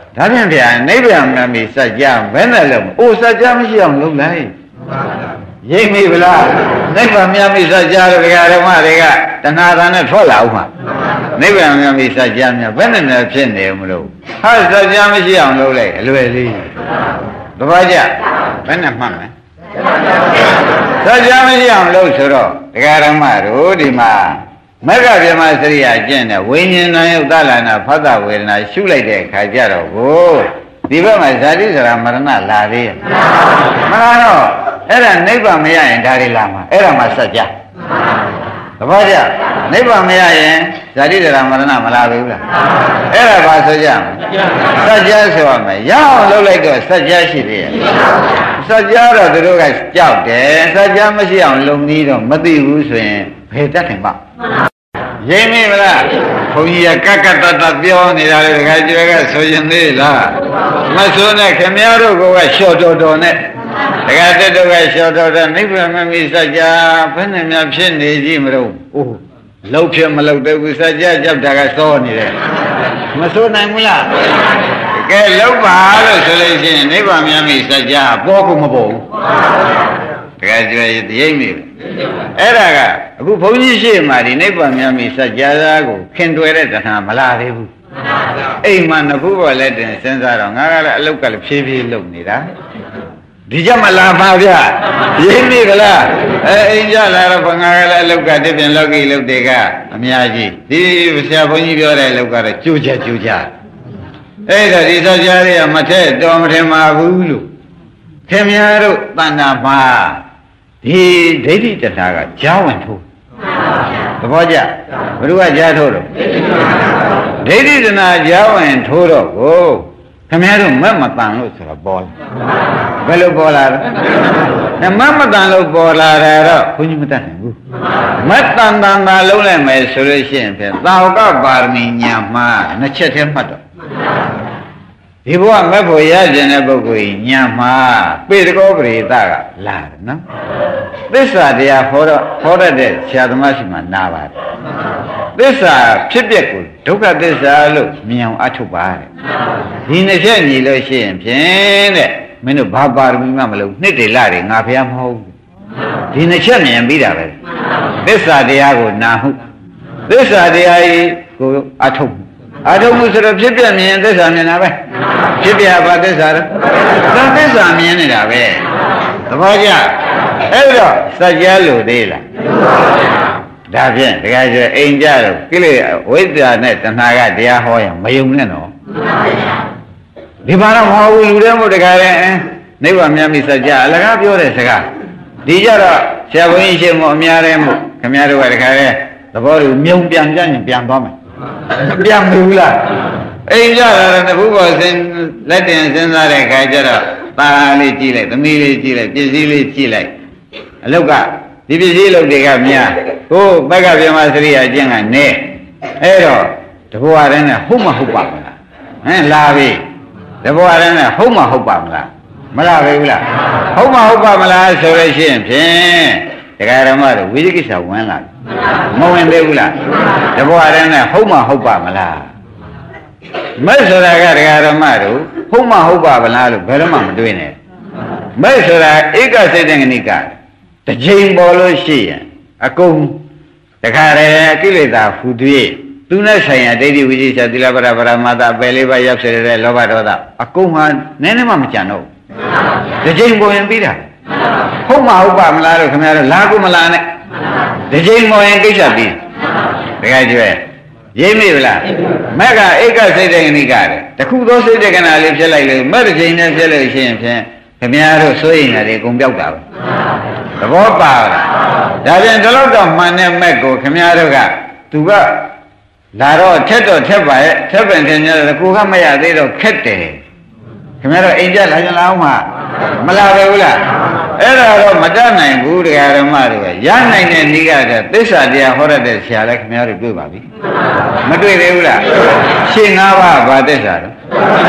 ဒါဖြင့်ဗျာနိဗ္ဗာန်မြတ်မိစัจ जा ဘယ်နဲ့လုံးအိုစัจ जा မရှိအောင်လုပ်လိုက်ရိပ်မိဗလားနိဗ္ဗာန်မြတ်မိစัจ जा တို့ဒကာဓမ္မတွေကတဏှာသာနဲ့ထွက်လာဦးမှာနိဗ္ဗာန်မြတ်မိစัจ जा မြတ်ဘယ်နဲ့နဲ့ဖြစ်နေမလို့ဟာစัจ जा မရှိအောင်လုပ်လိုက်အလွယ်လေးတပည့်ကြဘယ်နဲ့မှတ်မလဲစัจ जा မရှိအောင်လုပ်ဆိုတော့ဒကာဓမ္မတို့ဒီမှာမဂ္ဂဗြဟ္မစရိယကျင့်တဲ့ဝိညာဉ်နာယုတ်သလနာဖတ်တာဝေဒနာရှုလိုက်တဲ့အခါကျတော့ကိုဒီဘက်မှာဇာတိစရာမရဏလာသေးရဲ့မလားတော့အဲ့ဒါနိဗ္ဗာန်မရရင်ဒါတွေလာမှာအဲ့ဒါမှစัจ जा တပည့်ကြနိဗ္ဗာန်မရရင်ဇာတိစရာမရဏမလာဘူးလားအဲ့ဒါဘာဆိုကြမလဲစัจ जा ဆိုရမယ်ရအောင်လုပ်လိုက်တော့စัจ जा ရှိသေးရဲ့စัจ जा တော့သူတို့ကကြောက်တယ်စัจ जा မရှိအောင်လုံနည်းတော့မသိဘူးဆိုရင်ဘယ်တတ်တယ်မရိပ်မိမလားဘုန်းကြီးကကကတတပြောနေတာလေတခါကျွဲကဆိုရင်သေးလားမဆိုနဲ့ခင်ဗျားတို့ကရှော့တော်တော်နဲ့တခါတက်တော့ကရှော့တော်တော်နိဗ္ဗာန်မမီစัจ जा ဘယ်နဲ့များဖြစ်နေကြည့်မလို့အိုးလှုပ်ဖြစ်မလှုပ်တော့ဘူးစัจ जा ကြောက်တာကစောနေတယ်မဆိုနိုင်ဘူးလားကဲလှုပ်ပါလို့ဆိုလို့ရှိရင်နိဗ္ဗာန်မမီစัจ जा ပေါ်ကိုမပေါ်ဘူးတခါကျွဲရိပ်မိအဲ့ဒါကအခုဘုန်းကြီးရှိမှဒီနိဗ္ဗာန်မြတ်မိစัจ जा ကိုခင်တွယ်တဲ့တဏှာမလာသေးဘူးအိမ်မှာနှစ်ခုပေါ်လက်တင်စဉ်းစားတော့ငါကလည်းအလုတ်ကလည်းဖြည်းဖြည်းလုပ်နေတာဒီကြမလာပါဗျရိပ်မိကလားအဲအိမ်ကြလာတော့ငါကလည်းအလုတ်ကတပြင်းလောကီလုတ်တွေကအများကြီးဒီဆရာဘုန်းကြီးပြောတဲ့အလုတ်ကတော့ကြိုးချက်ကြိုးချက်အဲ့ဒါဒီစัจ जा တွေကမထက်တော်မထင်ပါဘူးလို့ခင်ဗျားတို့တဏှာမှာဒီဒိဋ္ဌိတဏှာကကြားဝင်ထိုးသဘောကျဘယ်သူကကြားထိုးတော့ဒိဋ္ဌိတဏှာကြားဝင်ထိုးတော့ကိုခင်ဗျားတို့မက်မတန်လို့ဆိုတော့ပေါ်လာဘယ်လိုပေါ်လာလဲမက်မတန်လို့ပေါ်လာတယ်တော့ဘုန်းကြီးမတတ်နိုင်ဘူးမက်တန်တန်သာလုံးလိုက်မယ်ဆိုလို့ရှိရင်ဖြင့်သာဝကပါရမီညာမှာနှစ်ချက်တည်းမှတ်တော့ဒီဘဝမက်ဖို့ရကျင်တဲ့ပုဂ္ဂိုလ်ညာမှာပေတကောပရိသကလာတယ်နော်သစ္စာတရားဟောတော့ဟောတတ်တဲ့ဆရာသမားရှိမှနားပါတယ်သစ္စာဖြစ်ပျက်ကိုဒုက္ခသစ္စာလို့မြင်အောင်အထုတ်ပါတဲ့ဒီနှစ်ချက်ညီလို့ရှိရင်ဖြင့်တဲ့မင်းတို့ဘာပါရမီမှမလုပ်နှစ်တွေလတွေငါဖះမဟုတ်ဘူးဒီနှစ်ချက်မြင်ပြီးတာပဲသစ္စာတရားကိုနာမှုသစ္စာတရားကိုအထုတ်အထုံးမှုဆိုတော့ဖြစ်ပြမြင်သစ္စာမြင်တာပဲဖြစ်ပြဘာသစ္စာလဲသသစ္စာမြင်နေတာပဲသဘောကျအဲ့တော့စัจ जा လို့သေးလားဒါဖြင့်တခါကျအိမ်ကြတော့ကိလေသာဝိဇ္ဇာနဲ့တဏှာကတရားဟောရင်မယုံနဲ့နော်ဒီဘာတော့မဟုတ်ဘူးလူတွေမို့တခါလဲနိဗ္ဗာန်မြတ်မိစัจ जा အလကားပြောတဲ့စကားဒီကြတော့ဆရာဘုန်းကြီးရှင်မို့အများတဲ့မို့ခင်ဗျားတို့ကတခါလဲသဘောတူမြုံပြန်ပြန်ရင်ပြန်သွားမယ်ပြန်မဘူးလားအိမ်ကြတာတခုပေါ်စဉ်လက်တင်စဉ်းစားတဲ့ခါကျတော့ตาလေးကြည့်လိုက်သမီးလေးကြည့်လိုက်ပစ္စည်းလေးကြည့်လိုက်အလုတ်ကဒီပစ္စည်းလုတ်တွေကများကိုမက္ကဗြဟ္မစရိယအကျင့်ကနေအဲ့တော့တဘွားတဲ့နဲ့ဟုတ်မဟုတ်ပါမလားဟမ်လာပြီတဘွားတဲ့နဲ့ဟုတ်မဟုတ်ပါမလားမလာပြီဘူးလားဟုတ်မဟုတ်ပါမလားဆိုလို့ရှိရင်ဖြင့်ဒကာဓမ္မတို့ဝိသိကိစ္စဝင်လာပြီမဝင်သေးဘူးလားတဘွားတဲ့နဲ့ဟုတ်မဟုတ်ပါမလားမဲ့ဆိုတာကဒကာဓမ္မတို့ဟုတ်မဟုတ်ပါမလားလို့ဘယ်တော့မှမတွေးနဲ့မဲ့ဆိုတာဧကစိတ်တငဏိကတစ်ချိန်ပေါ်လို့ရှိရင်အကုန်တခါတည်းကိလေသာဖူသွေးသူနဲ့ဆိုင်ရာဒိဋ္ဌိဝိသေသသီလပရပရမတ္တပယ်လေးပါးရောက်စေတဲ့လောဘဒေါသအကုန်ဟာနည်းနည်းမှမကြံတော့ဘူးတစ်ချိန်ပေါ်ရင်ပြီးတာဟုတ်မဟုတ်ပါမလားလို့ခင်ဗျားတို့လာကိုမလာနဲ့တစ်ချိန်ပေါ်ရင်ကိစ္စပြီးတခါကျွဲရိပ်မိဗလားမက်ကဧကစိတ်တကဏိကတဲ့တခုသောစိတ်တကဏလေးဖြစ်လိုက်လို့မက်တစ်ချိန်နဲ့ဖြစ်လို့ရှိရင်ဖြင့်ခင်ဗျားတို့စိုးရိမ်တာတွေအကုန်ပြောက်တာပဲသဘောပါလားဒါပြန်ဒီလောက်တော့မှန်တဲ့မက်ကိုခင်ဗျားတို့ကသူကလာတော့ထက်တော့ထက်ပါရဲ့ထက်ပင်ထင်ကြတယ်ကိုကမရသေးတော့ခက်တယ်ခင်ဗျားတို့အိမ်ကြလာကြလားအောင်မမလာပဲဘူးလားအဲ့ဒါတော့မတတ်နိုင်ဘူးတရားဓမ္မတွေကရနိုင်တဲ့နိဂတဲ့သစ္စာတရားဟောရတဲ့ဆရာလည်းခင်ဗျားတို့တွေ့ပါပြီမတွေ့သေးဘူးလားရှင်း၅ပါးဘာသစ္စာတော့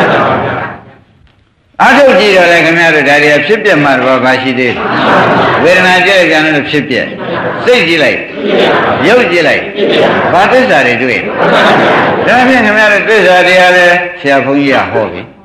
အထုတ်ကြည့်တော့လေခင်ဗျားတို့ဒါတွေဖြစ်ပြမှတော့ဘာရှိသေးလဲဝေဒနာကြည့်ကြတယ်ဖြစ်ပြစိတ်ကြည့်လိုက်ရုပ်ကြည့်လိုက်ဘာသစ္စာတွေတွေ့ဒါဖြင့်ခင်ဗျားတို့သစ္စာတရားလဲဆရာဘုန်းကြီးကဟောပြီ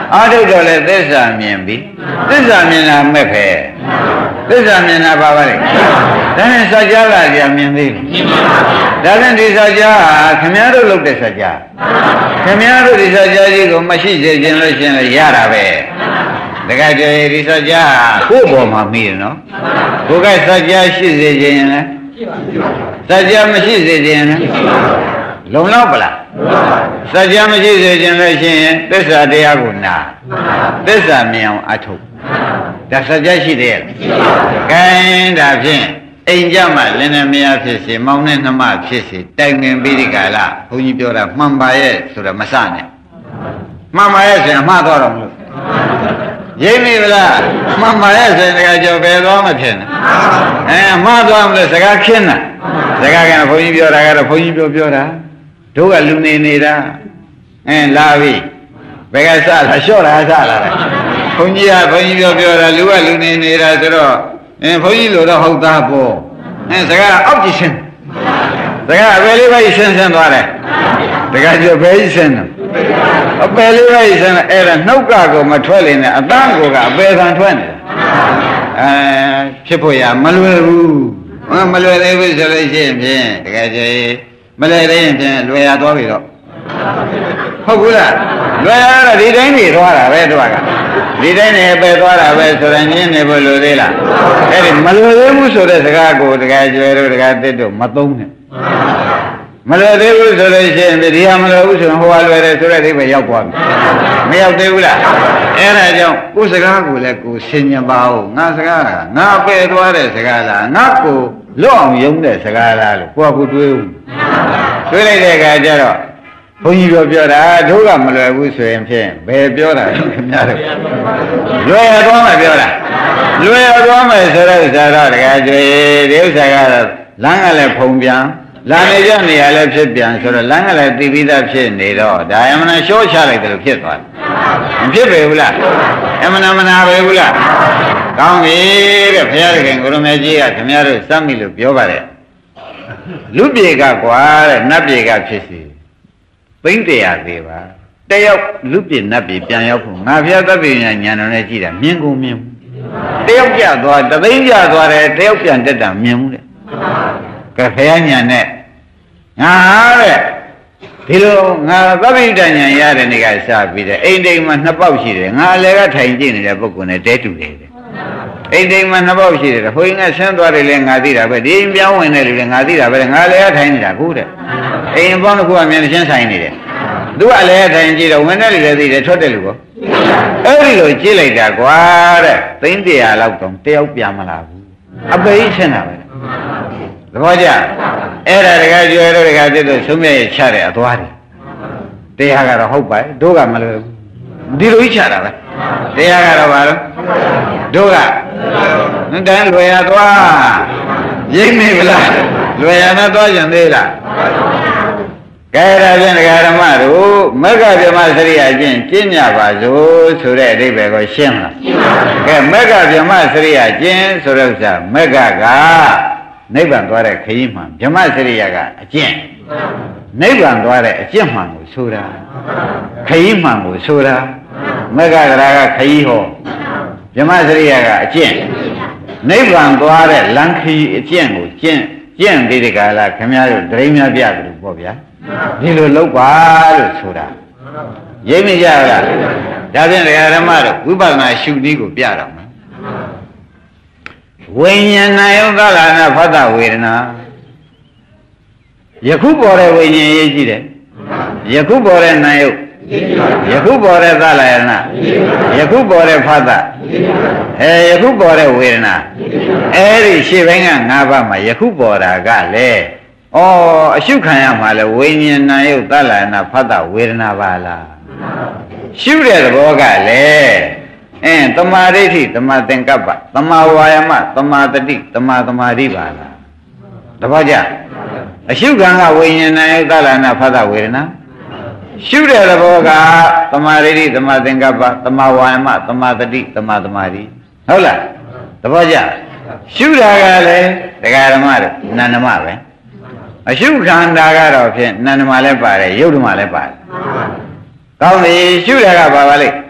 အာထုတော့လေသစ္စာမြင်ပြီသစ္စာမြင်တာမဲ့ပဲသစ္စာမြင်တာပါပါလေဒါနဲ့စัจ जा ကကြာမြင်သေးဘူးဒါနဲ့ဒီစัจ जा ဟာခမည်းတော်လုပ်တဲ့စัจ जा ခမည်းတော်ဒီစัจ जा ကြီးကိုမရှိစေခြင်းလို့ရှင်လည်းရတာပဲတကယ်ကြည်ဒီစัจ जा ကိုယ့်ဘောမှာမိတယ်နော်ကိုယ်ကစัจ जा ရှိစေခြင်းရင်လည်းစัจ जा မရှိစေခြင်းလည်းလုံလောက်ပလားစัจ जा မရှိစေခြင်းလို့ရှင်ရင်သစ္စာတရားကိုနာသစ္စာမြင်အောင်အထုတ်ဒါစัจ जा ရှိတယ်ကဲဒါဖြင့်အိမ်ကြမှာလင်းနေမရဖြစ်စေမောင်းနဲ့နှမဖြစ်စေတိုင်ပင်ပြီးဒီကလာဘုန်းကြီးပြောတာမှန်ပါရဲ့ဆိုတော့မစနဲ့မှန်ပါရဲ့ဆိုရင်မှားတော့တော့မလို့ရိပ်မိဗလားမှန်ပါရဲ့ဆိုရင်တကယ်ကြော်ပဲသွားမဖြစ်နဲ့အဲမှားသွားမလို့စကားခင်းတာစကားကဘုန်းကြီးပြောတာကတော့ဘုန်းကြီးပြောပြောတာတို့ကလူနေနေတာအဲလာပြီဘယ်ကစလာလျှော့တာစလာတယ်ဘုန်းကြီးကဘုန်းကြီးပြောပြောတာလူကလူနေနေတာဆိုတော့အဲဘုန်းကြီးလိုတော့ဟုတ်သားပေါ့အဲစကားအောက်ကြည့်ရှင်းစကားအပယ်လေးပဲရှင်းရှင်းသွားတယ်တကယ်ကြော်ပဲရှင်းတယ်အပယ်လေးပဲရှင်းတယ်အဲ့ဒါနှုတ်ကကိုမထွက်လေနဲ့အတန်းကိုကအပယ်ခံထွက်နေတယ်အဲဖြစ်ဖို့ရမလွယ်ဘူးမလွယ်သေးဘူးဆိုလို့ရှိရင်ဖြင့်တကယ်ကြော်မလွယ်သေးရင်ဖြင့်လွယ်ရသွားပြီတော့ဟုတ်ဘူးလားလွယ်ရတော့ဒီတိုင်းနေသွားတာပဲတော့ကဒီတိုင်းနေပဲသွားတာပဲဆိုရင်ညင်းနေဖို့လိုသေးလားအဲ့ဒီမလွယ်သေးဘူးဆိုတဲ့စကားကိုတကယ်ကျွဲတို့တကယ်တစ်တို့မသုံးနဲ့မလွယ်သေးဘူးဆိုလို့ရှိရင်ဒီဟာမလွယ်ဘူးဆိုရင်ဟိုဟာလွယ်တယ်ဆိုတဲ့အိဗယ်ရောက်သွားပြီမရောက်သေးဘူးလားအဲ့ဒါကြောင့်ကိုယ်စကားကိုလည်းကိုယ်ဆင်ញံပါဦးငါစကားကငါပယ်သွားတဲ့စကားလားငါကိုလွတ်အောင်ယုံတဲ့စကားလားလို့ကိုယ့်ကိုတွေးဦးတွေးလိုက်တဲ့အခါကျတော့ဘုန်းကြီးပြောပြောတာတို့ကမလွယ်ဘူးဆိုရင်ဖြင့်ဘယ်ပြောတာလဲခင်ဗျားတို့လွယ်ရသွားမှပြောတာလွယ်ရသွားမယ်ဆိုတော့ဥစ္စာတော့တကယ်ကြွေဒီဥစ္စာကတော့လမ်းကလည်းဖုံပြန်လာနေကြနေရလဲဖြစ်ပြန်ဆိုတော့လမ်းကလည်းတည်ပြီးသားဖြစ်နေတော့ဒါအမှန်ရှော့ချလိုက်တယ်လို့ဖြစ်သွားတယ်မဖြစ်ပေဘူးလားအမှန်မနာပဲဘူးလားကောင်းပြီတဲ့ဘုရားခင်ကိုရမေကြီးကခင်ဗျားတို့စမ်းပြီလို့ပြောပါတယ်လူပြေကကွာတဲ့နတ်ပြေကဖြစ်စီသိမ့်တရားသေးပါတယောက်လူပြည့်နတ်ပြည့်ပြန်ရောက်ဖို့ငါဘုရားသဗ္ဗညဉာဏ်တော်နဲ့ကြည့်တာမြင်ကုန်မြင်တယောက်ကြသွားတသိန်းကြသွားတယ်တယောက်ပြန်တက်တာမြင်ဘူးတဲ့ကဲဘုရားဉာဏ်နဲ့ငါတဲ့ဒီလိုငါသဗ္ဗညဉာဏ်ရတဲ့နေ့ကစပြီးတဲ့အိမ်တိမ်မှာနှစ်ပေါက်ရှိတယ်ငါအလည်းကထိုင်ကြည့်နေတဲ့ပုဂ္ဂိုလ်နဲ့တဲတူတယ်အိမ်တိမ်မှာနှစ်ပေါက်ရှိတယ်ဟိုရင်ကဆင်းသွားတယ်လေငါသိတာပဲဒီအိမ်ပြောင်းဝင်တယ်လေငါသိတာပဲငါလည်းကထိုင်နေတာခုတဲ့အိမ်ပေါင်းတစ်ခုကမြန်ရှင်းဆိုင်နေတယ်သူကလည်းထိုင်ကြည့်တော့ဝင်တဲ့လူလည်းသိတယ်ထွက်တဲ့လူကောအဲ့ဒီလိုကြည့်လိုက်တာကွာတဲ့သိန်းတရာလောက်တော့တယောက်ပြန်မလာဘူးအပိတ်ရှင်းတာပဲသဘောကျအဲ့ဒါတကယ်ကျွဲတော့တကယ်ပြည့်တော့သုံးမြဲချတဲ့အသွားတယ်တရားကတော့ဟုတ်ပါတို့ကမလွယ်ဘူးဒီလိုကြီးချတာပဲတရားကတော့ဘာလို့တို့ကတန်းလွယ်ရသွားရိပ်မိဗလားလွယ်ရနဲ့သွားကြံသေးလားကဲဒါဖြင့်ဒကာဓမ္မတို့မက္ခဗြဟ္မစရိယအကျင့်ကျင့်ကြပါစို့ဆိုတဲ့အဓိပ္ပာယ်ကိုရှင်းလားကဲမက္ခဗြဟ္မစရိယအကျင့်ဆိုတဲ့ဥစ္စာမက္ခကနိဗ္ဗာန်သွားတဲ့ခရီးမှန်ဗြဟ္မစရိယကအကျင့်နိဗ္ဗာန်သွားတဲ့အကျင့်မှန်ကိုဆိုတာခရီးမှန်ကိုဆိုတာမက္ခကရာကခရီးဟောဗြဟ္မစရိယကအကျင့်နိဗ္ဗာန်သွားတဲ့လမ်းခရီးအကျင့်ကိုကျင့်ကျင့်ပြီးဒီကလာခင်ဗျားတို့ဒိဋ္ဌိများပြတယ်လို့ပေါ့ဗျာဒီလိုလုပ်ပါလို့ဆိုတာရိပ်မိကြလားဒါဖြင့်ဒကာဓမ္မတို့ဝိပဿနာရှုနည်းကိုပြတော့မယ်ဝိညာဏယုသလနာဖတ်တဝေဒနာယခုပေါ်တဲ့ဝိညာဉ်ရေးကြည့်တယ်ယခုပေါ်တဲ့နာယုယခုပေါ်တဲ့သလယနာယခုပေါ်တဲ့ဖတ်တအဲယခုပေါ်တဲ့ဝေဒနာအဲ့ဒီရှေ့ဘက်က၅ပါးမှာယခုပေါ်တာကလေဩအရှုခံရမှာလဲဝိညာဏယုသလနာဖတ်တဝေဒနာပါလားရှုတဲ့သဘောကလေအင်းတမာဒိဋ္ဌိတမာသင်္ကပ္ပတမာဝါယမတမာတတိတမာသမာဓိပါလားတပည့်ကြအရှုခံကဝိညာဏယုသလနာဖတ်တဝေဒနာရှုတဲ့သဘောကတမာဒိဋ္ဌိတမာသင်္ကပ္ပတမာဝါယမတမာတတိတမာသမာဓိဟုတ်လားတပည့်ကြရှုတာကလည်းတရားဓမ္မတို့နန္ဒမပဲအရှုခန္ဓာကတော့ဖြင့်နန္ဒမလည်းပါတယ်ယုတ်ဓမ္မလည်းပါတယ်ကောင်းပြီရှုတာကဘာပါလိမ့်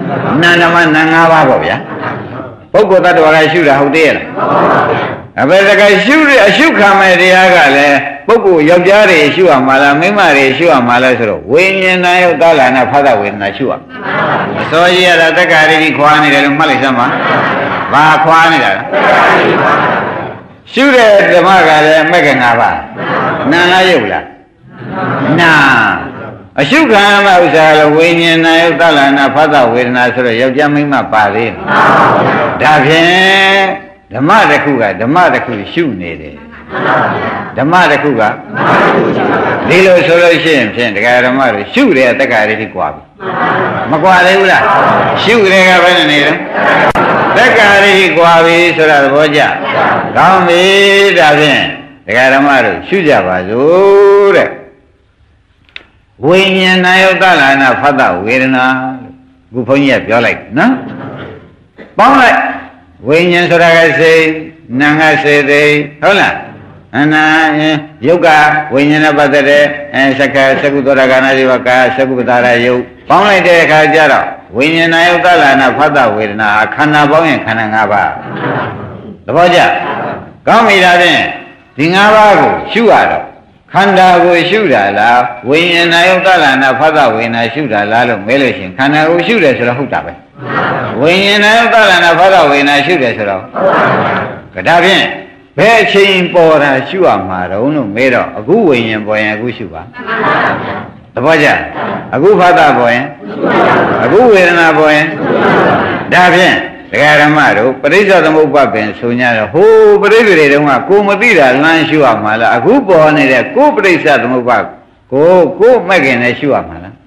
နာဓမ္မနာငါးပါးပေါ့ဗျာပုဂ္ဂိုလ်တ attva ကရှုတာဟုတ်သေးရဲ့လားအဘယ်တကရှုရအရှုခံမဲ့တရားကလည်းပုဂ္ဂိုလ်ယောက်ျားတွေရှုရမှာလားမိန်းမတွေရှုရမှာလားဆိုတော့ဝိညာဉ်နာယုတ်သလနာဖသဝေဒနာရှုရအစောကြီးရတာတက္ကရာကြီးခွာနေတယ်လို့မှတ်လိုက်စမ်းပါဘာခွာနေတာလဲရှုတဲ့ဓမ္မကလည်းမဲ့ကငါးပါးနာလားယုတ်လားနာအရှုခံမဥစ္စာလည်းဝိညာဉ်နာယုတ်သလနာဖသဝေဒနာဆိုတော့ယောက်ျားမိန်းမပါသေးဒါဖြင့်ဓမ္မတစ်ခုကဓမ္မတစ်ခုရှုနေတယ်ဓမ္မတစ်ခုကဒီလိုဆိုလို့ရှိရင်ဖြင့်တရားဓမ္မတွေရှုတယ်တက္ကရာတိကွာပြီမကွာသေးဘူးလားရှုတယ်ကဘယ်နဲ့နေလဲတက္ကရာတိကွာပြီဆိုတာသဘောကျကောင်းပြီဒါဖြင့်တရားဓမ္မတို့ရှုကြပါစို့တဲ့ဝိညာဏယုတ်တလနာဖသဝေဒနာခုဘုန်းကြီးကပြောလိုက်နော်ပေါင်းလိုက်ဝိညာဉ်ဆိုတာကစိတ်နာငါစေသေးဟုတ်လားအနာယုတ်ကဝိညာဉ်နဲ့ပတ်သက်တဲ့အဲသက္ကသကုသောတာကနာဒီဝကာသကုပ္ပတာရယုတ်ပေါင်းလိုက်တဲ့အခါကျတော့ဝိညာဉ်နာယုတ်တလနာဖသဝေဒနာခန္ဓာပေါင်းရင်ခန္ဓာ၅ပါးသဘောကျကောင်းပြီလားဖြင့်ဒီ၅ပါးကိုရှုရတော့ခန္ဓာကိုရှုတာလားဝိညာဉ်နာယုတ်တလနာဖသဝေဒနာရှုတာလားလို့မဲလို့ရှိရင်ခန္ဓာကိုရှုတယ်ဆိုတော့ဟုတ်တာပဲဝိညာဉ်နာယုတ်တလနာဖသဝေဒနာရှုတယ်ဆိုတော့ဒါဖြင့်ဘယ်အချိန်ပေါ်တာရှုရမှာတော့လို့မေးတော့အခုဝိညာဉ်ပေါ်ရင်အခုရှုပါသဘောကျအခုဖသပေါ်ရင်အခုဝေဒနာပေါ်ရင်ဒါဖြင့်ဒကာဓမ္မတို့ပရိစ္ဆေသမုပ္ပါပင်ဆို냐တော့ဟိုးပရိစ္ဆေတွေတုန်းကကိုမသိတာလမ်းရှုရမှာလားအခုပေါ်နေတဲ့ကိုပရိစ္ဆေသမုပ္ပါကိုကိုမဲ့ခင်နဲ့ရှုရမှာလား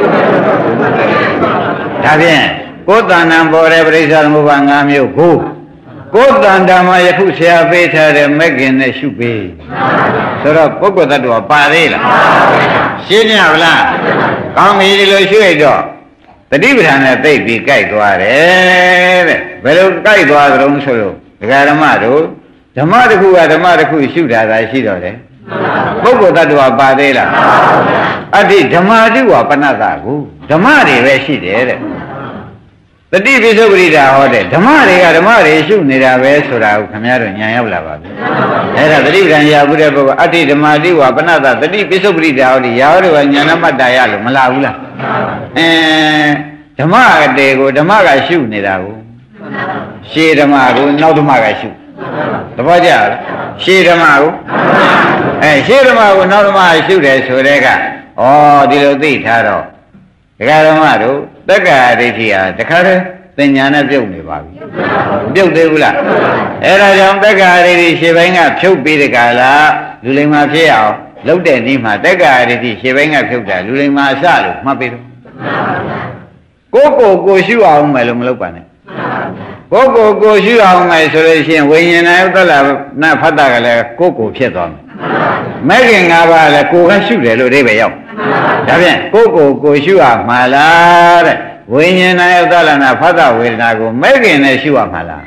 ဒါဖြင့်ကိုယ်တဏ္ဍာပေါ်တဲ့ပရိစ္ဆေသမုပ္ပါ၅မျိုးကိုကိုယ်တဏ္ဍာမှာယခုဆရာပေးထားတဲ့မဲ့ခင်နဲ့ရှုပေးဆိုတော့ပုဂ္ဂိုလ်တ attva ပါသေးလားရှင်းကြပါလားကောင်းပြီဒီလိုရှုရတော့တတိပဌာန်နဲ့သိပြီးကြိုက်သွားတယ်တဲ့ဘယ်လိုကြိုက်သွားကြုံဆိုလို့ဒကာဓမ္မတို့ဓမ္မတစ်ခုကဓမ္မတစ်ခုရှုတာသာရှိတော့တယ်ပုဂ္ဂိုလ်တ attva ပါသေးလားအတ္တိဓမ္မာတိဝပဏတ္တကိုဓမ္မတွေပဲရှိတယ်တဲ့တတိပိစုပ္ပရိဒါဟောတဲ့ဓမ္မတွေကဓမ္မတွေရှုနေတာပဲဆိုတာကိုခင်ဗျားတို့ညာရောက်လာပါပြီအဲ့ဒါတတိပဌာန်ရဘူးတဲ့ပုဂ္ဂိုလ်အတ္တိဓမ္မာတိဝပဏတ္တတတိပိစုပ္ပရိဒါဟောဒီရာဟောတွေကညာနမတ္တရလို့မလာဘူးလားအဲဓမ္မတေကိုဓမ္မကရှုနေတာကိုရှေးဓမ္မကိုနောက်ဓမ္မကရှုသဘောကျလားရှေးဓမ္မကိုအဲရှေးဓမ္မကိုနောက်ဓမ္မရှုတယ်ဆိုတဲ့ကဩဒီလိုသိထားတော့ဒကာဓမ္မတို့တက္ကရာဒိဋ္ဌိဟာတခါတည်းသင်ညာနဲ့ပြုတ်နေပါပြီပြုတ်သေးဘူးလားအဲဒါကြောင့်တက္ကရာဒိဋ္ဌိရှေ့ပိုင်းကဖြုတ်ပြီးတကလားလူလိမ္မာဖြစ်အောင်လုပ်တဲ့နည်းမှာတက္ကရာဒိဋ္ဌိရှေ့ပိုင်းကဖြုတ်တာလူလိမ္မာအစလို့မှတ်ပြီးတော့ကိုကိုကိုရှုအောင်မယ်လို့မလုပ်ပါနဲ့ကိုကိုကိုရှုအောင်မယ်ဆိုလို့ရှိရင်ဝိညာဉ်နဲ့ဥဒ္ဒလနာဖတ်တာကလည်းကိုကိုဖြစ်သွားမယ်မဲ့ခင်၅ပါးလည်းကိုကရှုတယ်လို့အဓိပ္ပာယ်ရောက်ဒါဖြင့်ကိုကိုကိုရှုရမှာလားတဲ့ဝိညာဉ်နဲ့ဥဒ္ဒလနာဖတ်တာဝေဒနာကိုမဲ့ခင်နဲ့ရှုရမှာလား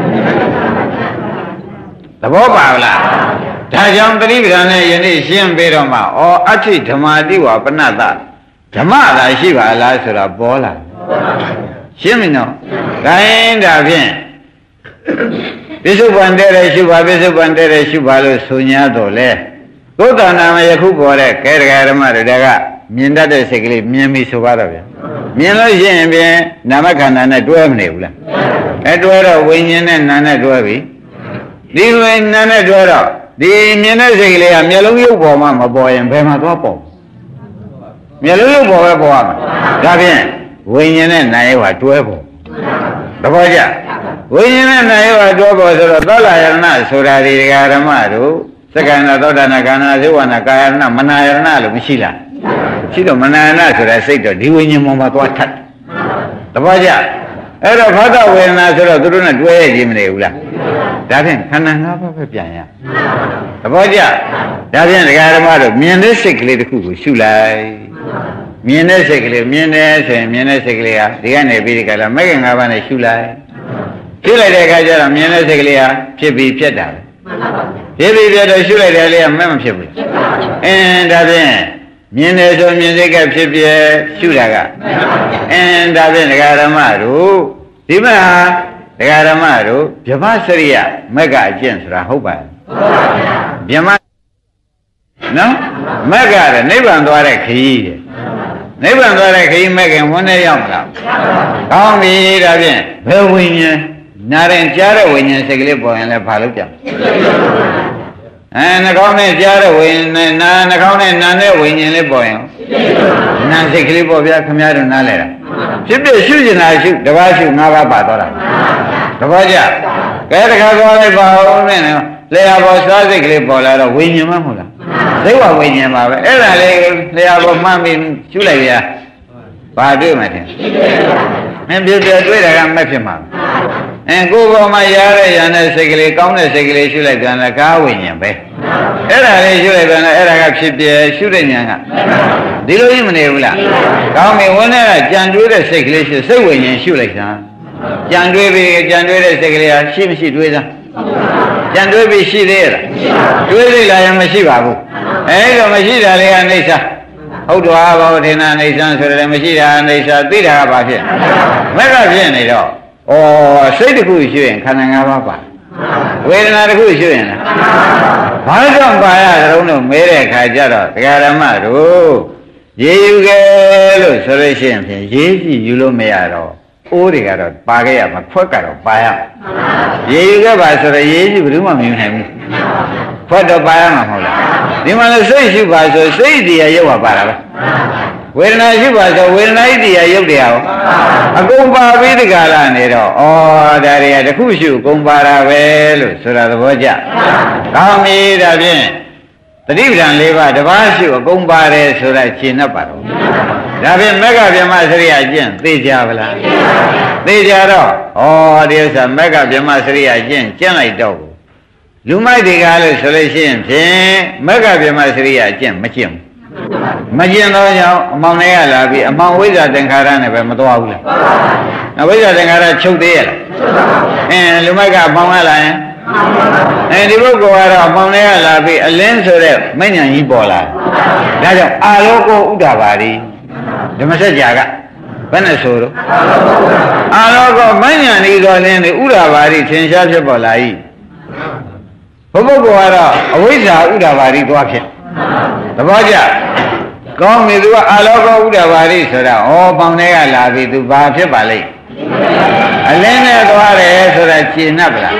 သဘောပါလားဒါကြောင့်တတိပဌာန်နဲ့ယနေ့ရှင်းပေးတော့မှဩအဋ္ဌိဓမ္မာတိဝပဏတ္တဓမ္မသာရှိပါလားဆိုတာပေါ်လာရှင်းပြီနော်ဒါရင်ဒါဖြင့်ပိစုပန်တဲ့တဲ့ရှုပါပိစုပန်တဲ့တဲ့ရှုပါလို့ဆို냐တော့လေသုတ္တနာမယခုပေါ်တဲ့ကဲဒကာဓမ္မတွေကမြင်တတ်တဲ့စိတ်ကလေးမြင်ပြီဆိုပါတော့ဗျာမြင်လို့ရှိရင်ဖြင့်နာမခန္ဓာနဲ့တွဲမနေဘူးလားအဲတွဲတော့ဝိညာဉ်နဲ့နာနဲ့တွဲပြီဒီဝိညာဉ်နဲ့တွဲတော့ဒီမြင်တဲ့စိတ်ကလေးကမျက်လုံးရုပ်ပေါ်မှာမပေါ်ရင်ဘယ်မှာသွားပေါ်မျက်လုံးရုပ်ပေါ်ပဲပေါ်ရမှာဒါဖြင့်ဝိညာဉ်နဲ့နာယဝတွဲပေါ်သဘောကျဝိညာဉ်နဲ့နာယဝတွဲပေါ်ဆိုတော့သောလာယရဏဆိုတာဒီဓမ္မတို့သက္ကန္တသောတာနာကာနာဇေဝနာကာယရဏမနာယရဏလို့မရှိလားရှိတော့မနာယရဏဆိုတာစိတ်တော့ဒီဝိညာဉ်ပေါ်မှာသွားထပ်သဘောကျအဲ့တော့ဖသဝေဒနာဆိုတော့သူတို့နဲ့တွဲရခြင်းမနေဘူးလားဒါဖြင့်ခန္ဓာ၅ပါးပဲပြန်ရသဘောကျဒါဖြင့်ဒကာဓမ္မတို့မြင်တဲ့စိတ်ကလေးတစ်ခုကိုရှုလိုက်မြင်တဲ့စိတ်ကလေးမြင်တယ်ဆိုရင်မြင်တဲ့စိတ်ကလေးဟာဒီကနေပြီးဒီကလာမဲ့ခင်၅ပါးနဲ့ရှုလိုက်ရှုလိုက်တဲ့အခါကျတော့မြင်တဲ့စိတ်ကလေးဟာဖြစ်ပြီးဖြစ်တာဖြစ်ပြီးဖြစ်တော့ရှုလိုက်တယ်လေးကမဲ့မဖြစ်ဘူးအင်းဒါဖြင့်မြင်တယ်ဆိုမြင်စိတ်ကဖြစ်ပြရှုတာကအင်းဒါဖြင့်ဒကာဓမ္မတို့ဒီမှာဒကာဓမ္မတို့ဗြဟ္မစရိယမက္ကအကျင့်ဆိုတာဟုတ်ပါရဲ့ဗြဟ္မနော်မက္ကတဲ့နိဗ္ဗာန်သွားတဲ့ခရီးတဲ့နိဗ္ဗာန်သွားတဲ့ခရီးမက္ကင်ဝန်နဲ့ရောက်မလားကောင်းပြီဒါဖြင့်ဘယ်ဝိညာဉ်နာရင်ကြားတဲ့ဝိညာဉ်စိတ်ကလေးပေါ်ရင်လည်းဘာလို့ပြန်အဲနှာခေါင်းနဲ့ကြားတဲ့ဝိညာဉ်နဲ့နာနှာခေါင်းနဲ့နာတဲ့ဝိညာဉ်လေးပေါ်ရင်နာစိတ်ကလေးပေါ်ဗျာခမည်းတော်နားလဲတာဖြစ်ဖြစ်ရှုကျင်တာရှုတပါးရှုငါးပါးပါသွားတာတပါးကြကဲတခါသွားလိုက်ပါဦးနဲ့လေယာပေါ်စားစိတ်ကလေးပေါ်လာတော့ဝိညာဉ်မဟုတ်လားသိဝဝိညာဉ်ပါပဲအဲ့ဒါလေးလေယာပေါ်မှန်းပြီးရှုလိုက်ဗျာဘာတွေ့မှထင်မင်းပြပြတွေ့တာကမဖြစ်မှာအဲကိုယ်ပေါ်မှာရတဲ့ရတဲ့စိတ်ကလေးကောင်းတဲ့စိတ်ကလေးရှုလိုက်ပြန်လဲကာဝိညာဉ်ပဲအဲ့ဒါလေးရှုလိုက်ပြန်လဲအဲ့ဒါကဖြစ်ပြရှုတဲ့ဉာဏ်ကဒီလိုကြီးမနေဘူးလားကောင်းပြီဝန်းထဲကကြံတွေးတဲ့စိတ်ကလေးရှုစိတ်ဝိညာဉ်ရှုလိုက်တာကြံတွေးပြီးကြံတွေးတဲ့စိတ်ကလေးဟာရှိမရှိတွေးသားကြံတွေးပြီးရှိသေးရဲ့လားတွေးလိုက်လာရင်မရှိပါဘူးအဲ့လိုမရှိတာလေးကအိဋ္ဌာဟုတ်တော်ဘာဝထေနအိဋ္ဌာဆိုတယ်မရှိတာအိဋ္ဌာသိတာကဘာဖြစ်မက်ကဖြစ်နေတော့ဩစိတ်တစ်ခုရှိရင်ခန္ဓာ၅ပါးပါဝေဒနာတစ်ခုရှိရင်လားဘာကြောင့်ပါရကြုံလို့မဲတဲ့ခါကျတော့ဒကာဓမ္မတို့ရေယူခဲ့လို့ဆိုလို့ရှိရင်ဖြင့်ရေးကြည့်ယူလို့မရတော့အိုးတွေကတော့ပါခဲ့ရမှာဖွက်ကတော့ပါရရေယူခဲ့ပါဆိုတော့ရေးကြည့်ဘယ်သူမှမယူနိုင်ဘူးဖွက်တော့ပါရမှာမဟုတ်လားဒီမှာလည်းစိတ်ရှိပါဆိုစိတ်တရားရုပ်ပါတာပဲဝေဒနာရှိပါဆိုဝေဒနာဣတိယရုပ်တရားရောအကုန်ပါပြီးတကလာနေတော့ဩဒါတွေကတခုရှိအကုန်ပါတာပဲလို့ဆိုတာသဘောကျကောင်းပြီဒါဖြင့်တတိပဒံ၄ပါးတပါးရှိအကုန်ပါတယ်ဆိုတာရှင်းတတ်ပါတော့ဒါဖြင့်မက္ကဗြဟ္မစရိယအကျင့်သိကြပါလားသိကြတော့ဩဒီဥစ္စာမက္ကဗြဟ္မစရိယအကျင့်ကျင့်လိုက်တော့လူမိုက်တွေကလို့ဆိုလို့ရှိရင်ဖြင့်မက္ကဗြဟ္မစရိယအကျင့်မကျင့်ဘူးမကျင်တော့ကြောင့်အမောင်တွေကလာပြီးအမောင်ဝိဇ္ဇာသင်္ခါရနဲ့ပဲမသွားဘူးလားအဝိဇ္ဇာသင်္ခါရချုပ်သေးရလားအင်းလူမိုက်ကအမောင်ကလာရင်အဲဒီပုဂ္ဂိုလ်ကတော့အမောင်တွေကလာပြီးအလင်းဆိုတဲ့မဉ္ဇဉ်ကြီးပေါ်လာဒါကြောင့်အာလောကောဥဒ္ဒဘာရီဓမ္မစကြာကဘယ်နဲ့ဆိုတော့အာလောကောမဉ္ဇဉ်ဤတော်လင်းဒီဥဒ္ဒဘာရီသင်္ရှားဖြစ်ပေါ်လာ၏ဘုပုဂ္ဂိုလ်ကတော့အဝိဇ္ဇာဥဒ္ဒဘာရီသွားဖြစ်သဘောကျကောင်းပြီသူကအာလောကောဥဒ္ဒဘာရိဆိုတာဩပေါင်တွေကလာပြီသူဘာဖြစ်ပါလိမ့်အလင်းနဲ့သွားတယ်ဆိုတာရှင်း납ဗလား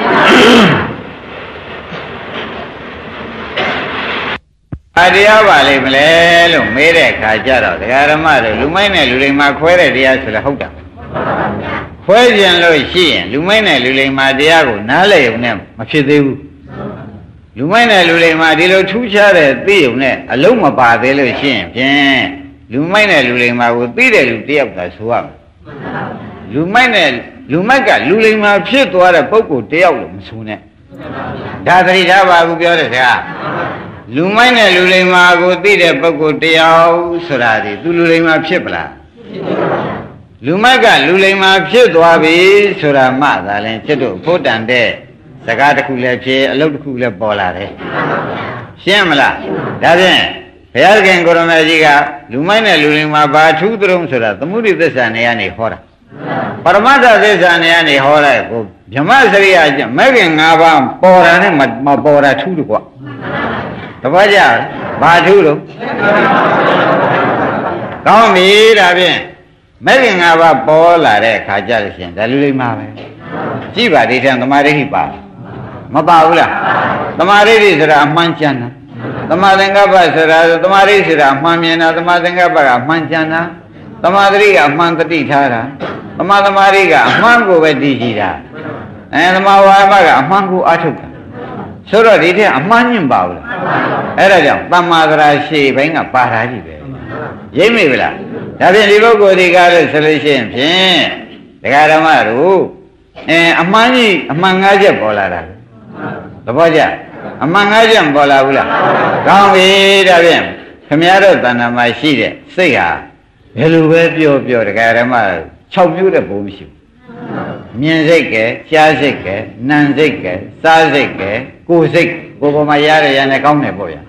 အတရားပါလိမ့်မလဲလို့မေးတဲ့အခါကျတော့ဒကာဓမ္မတို့လူမိုက်နဲ့လူလိမ္မာခွဲတဲ့တရားဆိုတာဟုတ်တာခွဲကျင်လို့ရှိရင်လူမိုက်နဲ့လူလိမ္မာတရားကိုနားလည်ုံနဲ့မဖြစ်သေးဘူးလူမိုက်နဲ့လူလိမ္မာဒီလိုထူးခြားတဲ့သိုံနဲ့အလုံးမပါသေးလို့ရှိရင်ဖြင့်လူမိုက်နဲ့လူလိမ္မာကိုသိတဲ့လူတယောက်သာဆိုရမယ်လူမိုက်နဲ့လူမိုက်ကလူလိမ္မာဖြစ်သွားတဲ့ပုဂ္ဂိုလ်တယောက်လို့မဆိုနဲ့ဒါသတိထားပါဘူးပြောတဲ့စကားလူမိုက်နဲ့လူလိမ္မာကိုသိတဲ့ပုဂ္ဂိုလ်တယောက်ဆိုတာဒီသူလူလိမ္မာဖြစ်ပလားလူမိုက်ကလူလိမ္မာဖြစ်သွားပြီဆိုတာမှသာလဲကျွတ်တို့ဖို့တန်တဲ့စကားတစ်ခုလည်းဖြစ်အလုပ်တစ်ခုလည်းပေါ်လာတယ်ရှင်းမလားဒါဖြင့်ဘုရားသခင်ကိုရမေကြီးကလူမိုက်နဲ့လူလိမ္မာဘာထူးတုံးဆိုတာသမုဒိသစ္စာနေရာနေဟောတာပရမတ္ထသစ္စာနေရာနေဟောလိုက်ကိုဗြဟ္မစရိယကျမဲ့ခင်၅ပါးပေါ်တာနဲ့မပေါ်တာထူးတယ်ကွာတပည့်ကြဘာထူးလို့ကောင်းပြီဒါဖြင့်မဲ့ခင်၅ပါးပေါ်လာတဲ့အခါကျလို့ရှိရင်ဒါလူလိမ္မာပဲကြည့်ပါဒီထံသမာဓိပါမပါဘူးလားသမာဓိဆိုတာအမှန်ကျန်တာသမာသင်္ကပ္ပဆိုတာသမာဓိဆိုတာအမှန်မြင်တာသမာသင်္ကပ္ပကအမှန်ကျန်တာသမာဓိကအမှန်တတိထားတာသမာသမာဓိကအမှန်ကိုပဲတည်ကြည်တာအဲသမာဝါမကအမှန်ကိုအထုတ်တာဆိုတော့ဒီထက်အမှန်ညင်ပါဘူးလားအဲ့ဒါကြောင့်သမ္မာသရာရှေ့ဘိုင်းကပါတာကြီးပဲရိပ်မိဗလားဒါဖြင့်ဒီပုဂ္ဂိုလ်ဒီကားလို့ဆိုလို့ရှိရင်ဖြင့်ဒကာဓမ္မတို့အဲအမှန်ကြီးအမှန်ငါးချက်ပေါ်လာတာသဘောကျအမှန်ငါးချက်ပေါ်လာဘူးလားကောင်းပြီဒါဖြင့်ခမည်းတော်တဏ္ဍာမှာရှိတဲ့စိတ်ဟာဘယ်လိုပဲပြောပြောဒကာဓမ္မ၆မျိုးတဲ့ဘုံမရှိဘူးမြင်စိတ်ကဲကြားစိတ်ကဲနာမ်စိတ်ကဲစားစိတ်ကဲကိုယ်စိတ်ကိုယ်ပေါ်မှာရရရနဲ့ကောင်းတယ်ပေါ့ဗျာ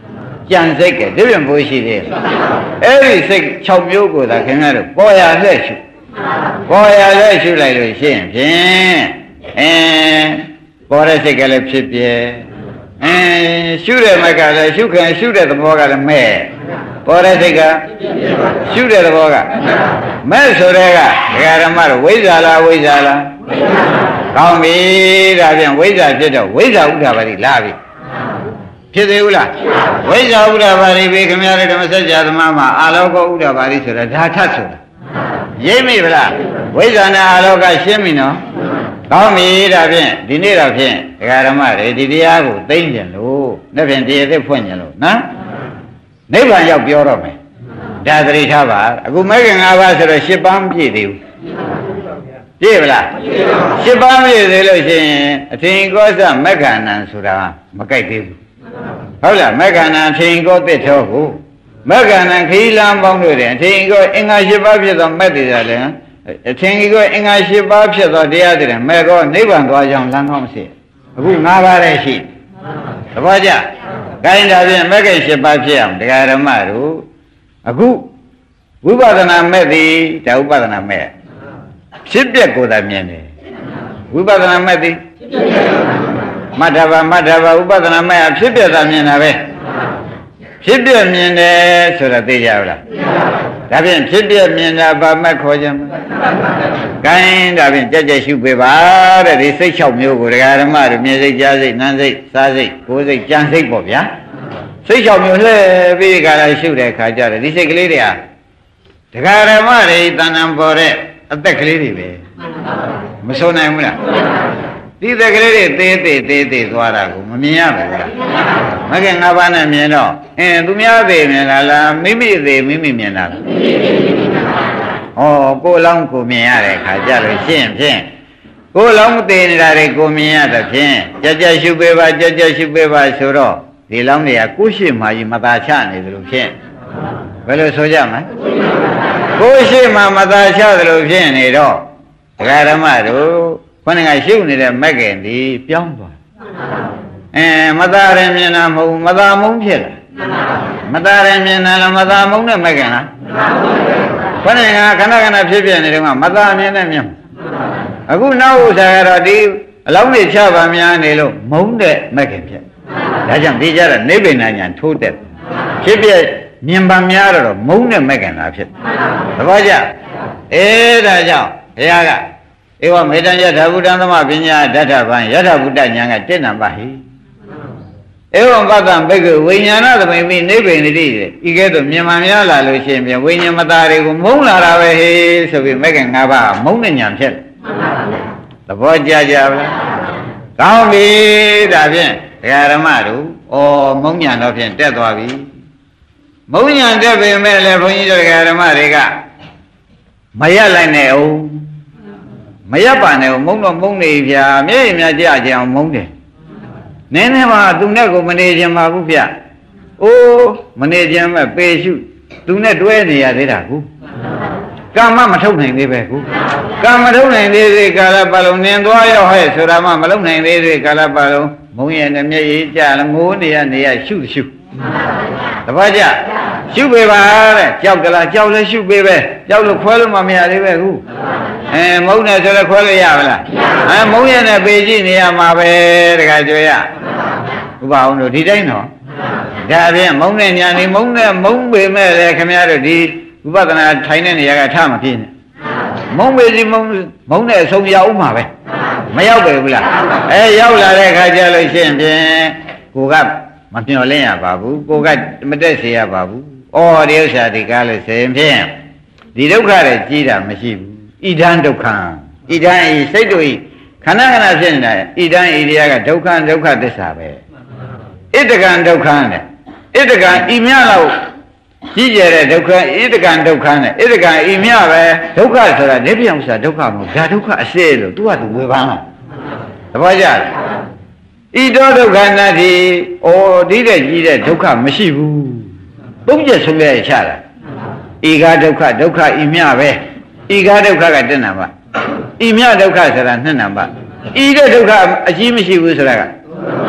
ကြံစိတ်ကဒီပြန်ဖို့ရှိသေးအဲ့ဒီစိတ်၆မျိုးကိုသာခင်ဗျားတို့ပေါ်ရလက်ရှုပေါ်ရလက်ရှုလိုက်လို့ရှိရင်ဖြင့်အဲပေါ်တဲ့စိတ်ကလည်းဖြစ်ပြဲအဲရှုတဲ့မကလည်းရှုခံရှုတဲ့သဘောကလည်းမဲ့ပေါ်တဲ့စိတ်ကရှုတဲ့သဘောကမဲ့ဆိုတဲ့ကဒကာဓမ္မတို့ဝိဇ္ဇာလားဝိဇ္ဇာလားကောင်းပြီဒါဖြင့်ဝိဇ္ဇာဖြစ်တော့ဝိဇ္ဇာဥဒ္ဒပါတိလာပြီဖြစ်သေးဘူးလားဝိဇ္ဇာဥဒ္ဒပါတိပြီခင်ဗျားတို့ဓမ္မစကြာသမားမှာအာလောကဥဒ္ဒပါတိဆိုတာဒါထတ်ဆိုတာရိပ်မိဗလားဝိဇ္ဇာနဲ့အာလောကရှင်းပြီနော်ကောင်းပြီဒါဖြင့်ဒီနေ့တော့ဖြင့်ဒကာဓမ္မတွေဒီတရားကိုသိမ့်ကြလို့နေ့ဖြင့်တရားသစ်ဖွင့်ကြလို့နော်နိဗ္ဗာန်ရောက်ပြောတော့မယ်ဒါသတိထားပါအခုမဲခင်၅ပါးဆိုတော့၈ပါးမပြည့်သေးဘူးပြည့်ဗလား၈ပါးပြည့်သေးလို့ရှိရင်အထင်ကောစမက္ခဏံဆိုတာမကြိုက်သေးဘူးဟုတ်လားမက္ခဏံအထင်ကောသစ်တော်ကိုမက္ခဏံခီးလမ်းပေါင်းလို့တယ်အထင်ကောအင်္ဂါ၈ပါးဖြစ်သောမက်တည်တယ်လည်းအထင်ကောအင်္ဂါ၈ပါးဖြစ်သောတရားတည်းမဲ့ကောနိဗ္ဗာန်သွားကြောင်းလမ်းကောင်းမရှိအခု၅ပါးလည်းရှိသဘောကျကိုင်းတာဖြင့်မက္ခ၈ပါးဖြစ်အောင်တရားဓမ္မတို့အခုဝိပဿနာမဲ့သည်ဒါဥပဒနာမဲ့ဖြစ်ပျက်ကိုသာမြင်တယ်ဝိပဿနာမဲ့သည်မတ္ထဘာမတ္ထဘာဥပဒနာမဲ့အဖြစ်ပျက်သာမြင်တာပဲဖြစ်ပျက်မြင်တယ်ဆိုတာသိကြဘူးလားဒါဖြင့်ဖြစ်ပျက်မြင်တာဘာမှခေါ်ကြမလဲကိုင်းဒါဖြင့်ကြက်ကြက်ရှုပေးပါတဲ့ဒီစိတ်၆မျိုးကိုဒကာဓမ္မတို့မြင်စိတ်ကြားစိတ်နားစိတ်စားစိတ်ကိုယ်စိတ်ကြံစိတ်ပေါ့ဗျာစိတ်၆မျိုးလှည့်ပြီးကြလာရှုတဲ့အခါကျတော့ဒီစိတ်ကလေးတွေဟာဒကာဓမ္မတွေတဏ္ဍံပေါ်တဲ့အသက်ကလေးတွေပဲမဆုံးနိုင်ဘူးလားဒီသက်ကလေးတွေသေးသေးသေးသေးသွားတာကိုမမြင်ရဘူးလားမကဲငါးပါးနဲ့မြင်တော့အင်းသူများသေးမြင်လားလားမိမိသေးမိမိမြင်တာလားဩကိုယ်လောင်းကိုမြင်ရတဲ့အခါကျလို့ရှင်းဖြင့်ကိုယ်လောင်းသေးနေတာတွေကိုမြင်ရတဲ့ဖြင့်ကြက်ကြက်ရှုပေးပါကြက်ကြက်ရှုပေးပါဆိုတော့ဒီလောင်းတွေကကိုယ်ရှိမှကြီးမသာချနေတယ်လို့ဖြင့်ဘယ်လိုဆိုကြမလဲကိုယ်ရှိမှမသာချတယ်လို့ဖြင့်နေတော့ဒကာဓမ္မတို့ခொနကရှုနေတဲ့မက်ကင်ဒီပြောင်းသွားအဲမသာရင်မြင်တာမဟုတ်မသာမုန်းဖြစ်လာမသာရင်မြင်တာလားမသာမုန်းတဲ့မက်ကင်လားခொနကခဏခဏဖြစ်ပြနေတယ်ကမသာမြင်တဲ့မြင်အခုနောက်ဥစ္စာကတော့ဒီအလောင်းတွေချပါများနေလို့မုန်းတဲ့မက်ကင်ဖြစ်ဒါကြောင့်ဒီကြတဲ့နိဗ္ဗာန်ညာထိုးတဲ့ဖြစ်ပြမြင်ပါများတော့မုန်းတဲ့မက်ကင်လားဖြစ်သဘောကျအဲဒါကြောင့်ဘုရားကဧဝမေတ္တယထာဘုဒ္ဓံသမပညာဓာတ္ထဗံယထာဘုဒ္ဓညာကတစ္နံပါဟိဧဝံပတ္တံဘိက္ခဝိညာဏသမိမိနိဗ္ဗာန်တိဤကဲ့သို့မြင်မှများလာလို့ရှိရင်ပြန်ဝိညာဉ်မသားတွေကိုမုန်းလာတာပဲဟေးဆိုပြီးမက်ကင်၅ပါးမုန်းတဲ့ညာဖြစ်သဘောကျကြပါလားကောင်းပြီဒါဖြင့်ဒကာဓမ္မတို့ဩမုန်းညာတော့ဖြင့်တက်သွားပြီမုန်းညာတက်ပေမဲ့လည်းဘုန်းကြီးတို့ဒကာဓမ္မတွေကမရလိုက်နဲ့အောင်မရပါနဲ့မုန်းတော့မုန်းနေဗျာမျက်ရည်များကြကြအောင်မုန်းတယ်နင်းနေမှာသူနဲ့ကိုမနေခြင်းပါဘူးဗျအိုးမနေခြင်းမဲ့ပေရှုသူနဲ့တွဲနေရသေးတာကူကာမမထုတ်နိုင်သေးပဲကူကာမထုတ်နိုင်သေးသေးကာလပတ်လုံးနင်းသွားရောက်ဟဲ့ဆိုတာမှမလုပ်နိုင်သေးသေးကာလပတ်လုံးမုန်းရတဲ့မျက်ရည်ကြလငိုးနေရနေရရှုရှုတပတ်ကြရှုပေးပါတဲ့ကြောက်ကလားကြောက်လဲရှုပေးပဲကြောက်လို့ခွဲလို့မမရသေးပဲကူအဲမုန်းတယ်ဆိုတော့ခွဲလို့ရပါလားအဲမုန်းရတဲ့ပေကြည့်နေရမှာပဲတခါကြွရဥပအောင်တို့ဒီတိုင်းတော့ဒါဖြင့်မုန်းတဲ့ညာနေမုန်းတဲ့မုန်းပေမဲ့လည်းခင်ဗျားတို့ဒီဥပဒနာထိုင်တဲ့နေရာကထားမဖြစ်နဲ့မုန်းပေစီမုန်းမုန်းတဲ့အဆုံးရောက်မှာပဲမရောက်ပဲဘူးလားအဲရောက်လာတဲ့ခါကျလို့ရှိရင်ဖြင့်ကိုကမမျှော်လင့်ရပါဘူးကိုကမတက်စေရပါဘူးဩဒီဥစ္စာဒီကားလို့ဆိုရင်ဖြင့်ဒီဒုက္ခတွေကြီးတာမရှိဘူးဣဒံဒုက္ခံဣဒံဤစိတ်တို့ဤခဏခဏဖြစ်နေတာဣဒံဤတရားကဒုက္ခဒုက္ခသစ္စာပဲဣတကံဒုက္ခနဲ့ဣတကံဤမြလောက်ကြီးကျယ်တဲ့ဒုက္ခဣတကံဒုက္ခနဲ့ဣတကံဤမြပဲဒုက္ခဆိုတာနေပြောင်ဆိုတာဒုက္ခမဟုတ်ဒါဒုက္ခအစစ်လို့သူကသူဝေဖန်တာသဘောကျလားဣတောဒုက္ခနာတိဩဒီတဲ့ကြီးတဲ့ဒုက္ခမရှိဘူးပုံကျက်ဆုံးရချတာဤကဒုက္ခဒုက္ခဤမြပဲဤကဒုက္ခကတဏ္ဍာပါဤမြဒုက္ခဆိုတာနှစ်နံပါတ်ဤတဲ့ဒုက္ခအကြီးမရှိဘူးဆိုတာက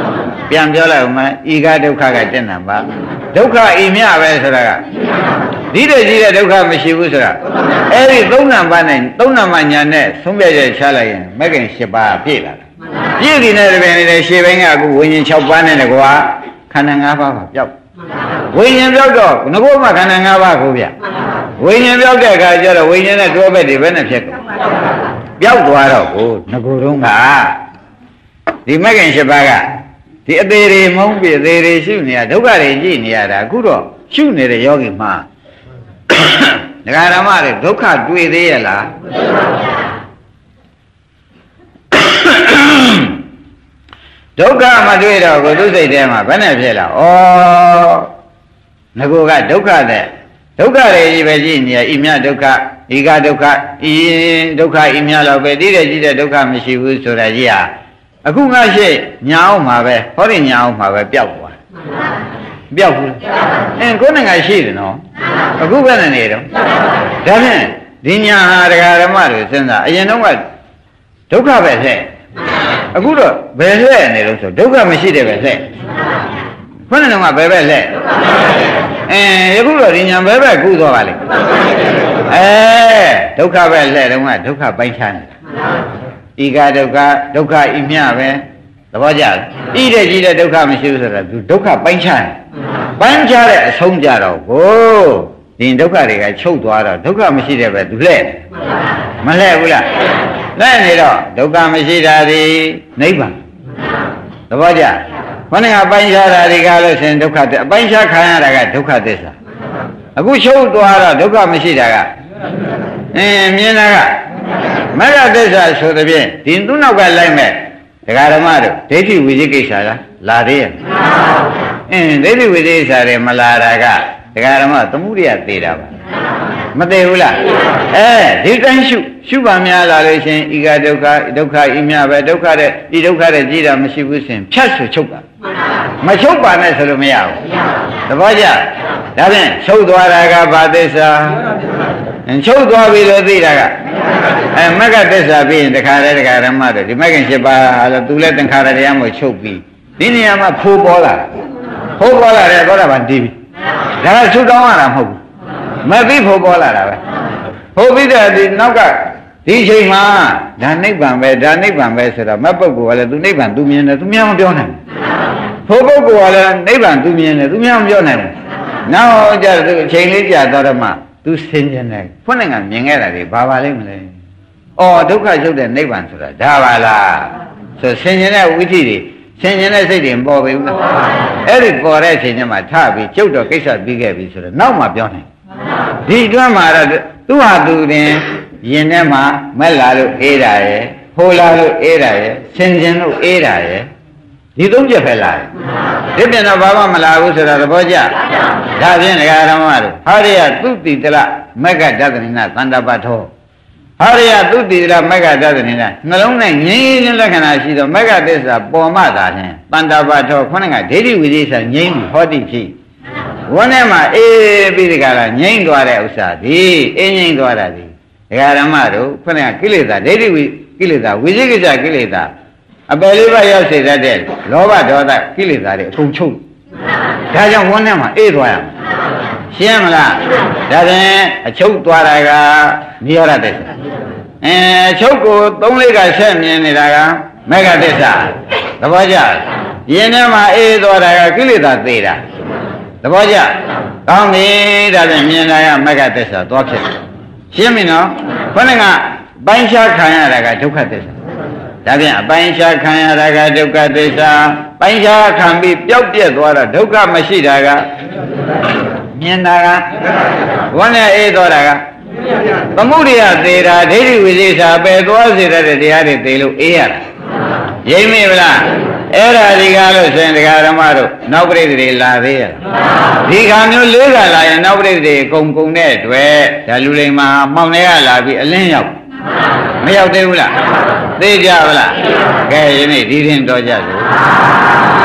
ပြန်ပြောလိုက်ဦးမယ်ဤကဒုက္ခကတက်နံပါဒုက္ခဤမြပဲဆိုတာကဒီတည်းကြီးတဲ့ဒုက္ခမရှိဘူးဆိုတာအဲ့ဒီသုံးနံပါတ်နဲ့သုံးနံပါတ်ညာနဲ့သုံးပြချက်ချလိုက်ရင်မဂ္ဂင်၈ပါးပြည့်လာတာပြည့်ဒီနဲ့တပင်နေတဲ့ရှေ့ဘင်းကအခုဝိညာဉ်၆ပါးနဲ့တကွာခန္ဓာ၅ပါးပါပျောက်ဝိညာဉ်ပျောက်တော့ငကောမှခန္ဓာ၅ပါးကိုဗျဝိညာဉ်ပျောက်တဲ့အခါကျတော့ဝိညာဉ်နဲ့တွဲဘက်တွေဘယ်နဲ့ဖြစ်ကုန်ပျောက်သွားတော့ကိုငကိုတုံးကဒီမဂ္ဂင်၈ပါးကဒီအသေးတွေမုန်းပြအသေးတွေရှုနေရဒုက္ခတွေကြည့်နေရတာအခုတော့ရှုနေတဲ့ယောဂီမှာဒကာဓမ္မတွေဒုက္ခတွေ့သေးရဲ့လားဒုက္ခမတွေ့တော့ကိုသူစိတ်ထဲမှာဘယ်နဲ့ဖြစ်လာဩငကိုကဒုက္ခတဲ့ဒုက္ခတွေကြီးပဲကြည့်နေရဤမြဒုက္ခဤကဒုက္ခဤဒုက္ခဤမြတော့ပဲတည်တဲ့ကြည့်တဲ့ဒုက္ခမရှိဘူးဆိုတာကြီးဟာအခုငါရှိညာအောင်မှာပဲဟောဒီညာအောင်မှာပဲပျောက်သွားပျောက်ဘူးအင်းကိုယ်နဲ့ငါရှိတယ်နော်အခုပဲနေတော့ဒါဖြင့်ဒီညာဟာဒကာဓမ္မတွေစဉ်းစားအရင်တော့ကဒုက္ခပဲလှဲ့အခုတော့ဘယ်လှဲ့နေလို့ဆိုဒုက္ခမရှိတယ်ပဲလှဲ့ခုနကတော့ဘယ်ပဲလှဲ့အဲယခုတော့ဒီညာဘယ်ပဲကူးသွားပါလိမ့်အဲဒုက္ခပဲလှဲ့တော့ကဒုက္ခပိုင်းခြားနေတာဤကဒုက္ခဒုက္ခဤမြပဲသဘောကျလားဤတဲ့ကြီးတဲ့ဒုက္ခမရှိဘူးဆိုတာသူဒုက္ခပိုင်းခြားတယ်ပိုင်းခြားတဲ့အဆုံးကြတော့ကိုဒီဒုက္ခတွေကချုပ်သွားတော့ဒုက္ခမရှိတဲ့ပဲသူလှဲ့မလှဲ့ဘူးလားလှဲ့နေတော့ဒုက္ခမရှိတာဒီနိဗ္ဗာန်သဘောကျခொနကပိုင်းခြားတာဒီကလို့ရှင်ဒုက္ခအပိုင်းခြားခံရတာကဒုက္ခသစ္စာအခုချုပ်သွားတော့ဒုက္ခမရှိတာကအင်းမြင်တာကမဂ္ဂသစ္စာဆိုတဲ့ဖြင့်ဒီသူ့နောက်ကလိုက်မဲ့ဒကာဓမ္မတို့ဒိဋ္ဌိဝိသိကိစ္စလားလာသေးရဲ့အင်းဒိဋ္ဌိဝိသိကိစ္စတွေမလာတာကဒကာဓမ္မသမုဒိယသေးတာပါမသေးဘူးလားအဲဒီတိုင်းရှုရှုပါများလာလို့ရှင်ဤကဒုက္ခဒုက္ခဤမြပဲဒုက္ခတဲ့ဤဒုက္ခတဲ့ကြည်တာမရှိဘူးရှင်ဖြတ်ဆိုချုပ်ပါမချုပ်ပါနဲ့ဆိုလို့မရဘူးသဘောကျဒါဖြင့်ချုပ်သွားတာကဘာသစ္စာချုပ်သွားပြီလို့သိတာကအဲမဂ္ဂသစ္စာပြီးရင်တခါတည်းတခါဓမ္မတို့ဒီမဂ္ဂင်၈ပါးလို့သူလည်းသင်္ခါရတရားမို့ချုပ်ပြီးဒီနေရာမှာဖိုးပေါ်လာဖိုးပေါ်လာတယ်သောတာပန်တည်ပြီဒါကချုပ်တောင်းရတာမဟုတ်ဘူးမပြီးဖိုးပေါ်လာတာပဲဖိုးပြီးတဲ့ဒီနောက်ကဒီအချိန်မှာဒါနိဗ္ဗာန်ပဲဒါနိဗ္ဗာန်ပဲဆိုတော့မပုဂ္ဂိုလ်ကလည်းသူနိဗ္ဗာန်သူမြင်တယ်သူများမပြောနိုင်ဘူးဖိုးပုဂ္ဂိုလ်ကလည်းနိဗ္ဗာန်သူမြင်တယ်သူများမပြောနိုင်ဘူးနောက်ကြသူအချိန်လေးကြာသောဓမ္မသူဆင်ခြင်တယ်ဖွင့်နေကမြင်ခဲ့တာတွေဘာပါလိမ့်မလဲ။အော်ဒုက္ခချုပ်တဲ့နိဗ္ဗာန်ဆိုတာဒါပါလားဆိုဆင်ခြင်တဲ့ဝိသိတွေဆင်ခြင်တဲ့စိတ်တွေပေါ်ပြီလား။အဲ့ဒီပေါ်တဲ့အချိန်ကျမှထပြီးကျုပ်တော့ကိစ္စပြီးခဲ့ပြီဆိုတော့နောက်မှပြောနိုင်။ဒီအတွင်းမှာတော့သူ့ဟာသူတင်ရင်ထဲမှာမက်လာလို့အေးတာရယ်ဖိုလာလို့အေးတာရယ်ဆင်ခြင်လို့အေးတာရယ်ဒီသုံးချက်ပဲလာတယ်။ဒီပြန်တော့ဘာမှမလာဘူးဆိုတာသဘောကျ။ဒါဖြင့်ဒကာဓမ္မတို့ဟာရိယသုတိတလမက္ကဒသနိနာသန္တာပထောဟာရိယသုတိတလမက္ကဒသနိနာနှလုံး၌ငြိမ်းခြင်းလက္ခဏာရှိသောမက္ကသစ္စာပေါ်မှသာဖြင့်သန္တာပထောခொနကဒိဋ္ဌိဝိသေသငြိမ်းပြီးဟောတိဖြစ်ဝန်းထဲမှာအေးပြီးဒီကလာငြိမ်းသွားတဲ့ဥစ္စာဒီအင်းငြိမ်းသွားတာဒီဒကာဓမ္မတို့ခொနကကိလေသာဒိဋ္ဌိဝိကိလေသာဝိသေကိစ္စကိလေသာအပယ်လေးပါးရောက်စေတတ်တဲ့လောဘဒေါသကိလေသာတွေအကုန်ချုပ်ဒါကြောင့်ဝန်းထဲမှာအေးသွားရမယ်ရှင်းမလားဒါဖြင့်အချုပ်သွားတာကနိရောဓသစ္စာအဲအချုပ်ကိုသုံးလေးကဆက်မြင်နေတာကမဂ္ဂသစ္စာသဘောကျရင်ထဲမှာအေးသွားတာကကိလေသာသေးတာသဘောကျကောင်းပြီဒါဖြင့်မြင်တာကမဂ္ဂသစ္စာသွားဖြစ်ရှင်းပြီနော်ခေါင်းကပိုင်းခြားခံရတာကဒုက္ခသစ္စာဒါဖြင့်အပိုင်းခြားခံရတာကဒုက္ခသစ္စာပိုင်းခြားခံပြီးပျောက်ပြက်သွားတာဒုက္ခမရှိတာကမြင်တာကဝန်းနဲ့အေးသွားတာကသမုဒိယသေးတာဒိဋ္ဌိဝိသေသပယ်သွားစေတဲ့တရားတွေသိလို့အေးရတာရိမ့်မိဗလားအဲ့ဒါဒီကားလို့ဆိုရင်ဒကာဓမ္မတို့နောက်ပရိသေတွေလာသေးရဒီခါမျိုးလေးကလာရင်နောက်ပရိသေတွေကုံကုံတဲ့အတွက်ဒါလူလိမ္မာမှောင်တွေကလာပြီးအလင်းရောက်မရောက်သေးဘူးလားသိကြပါလားကဲယနေ့ဒီရင်တော်ကြစို့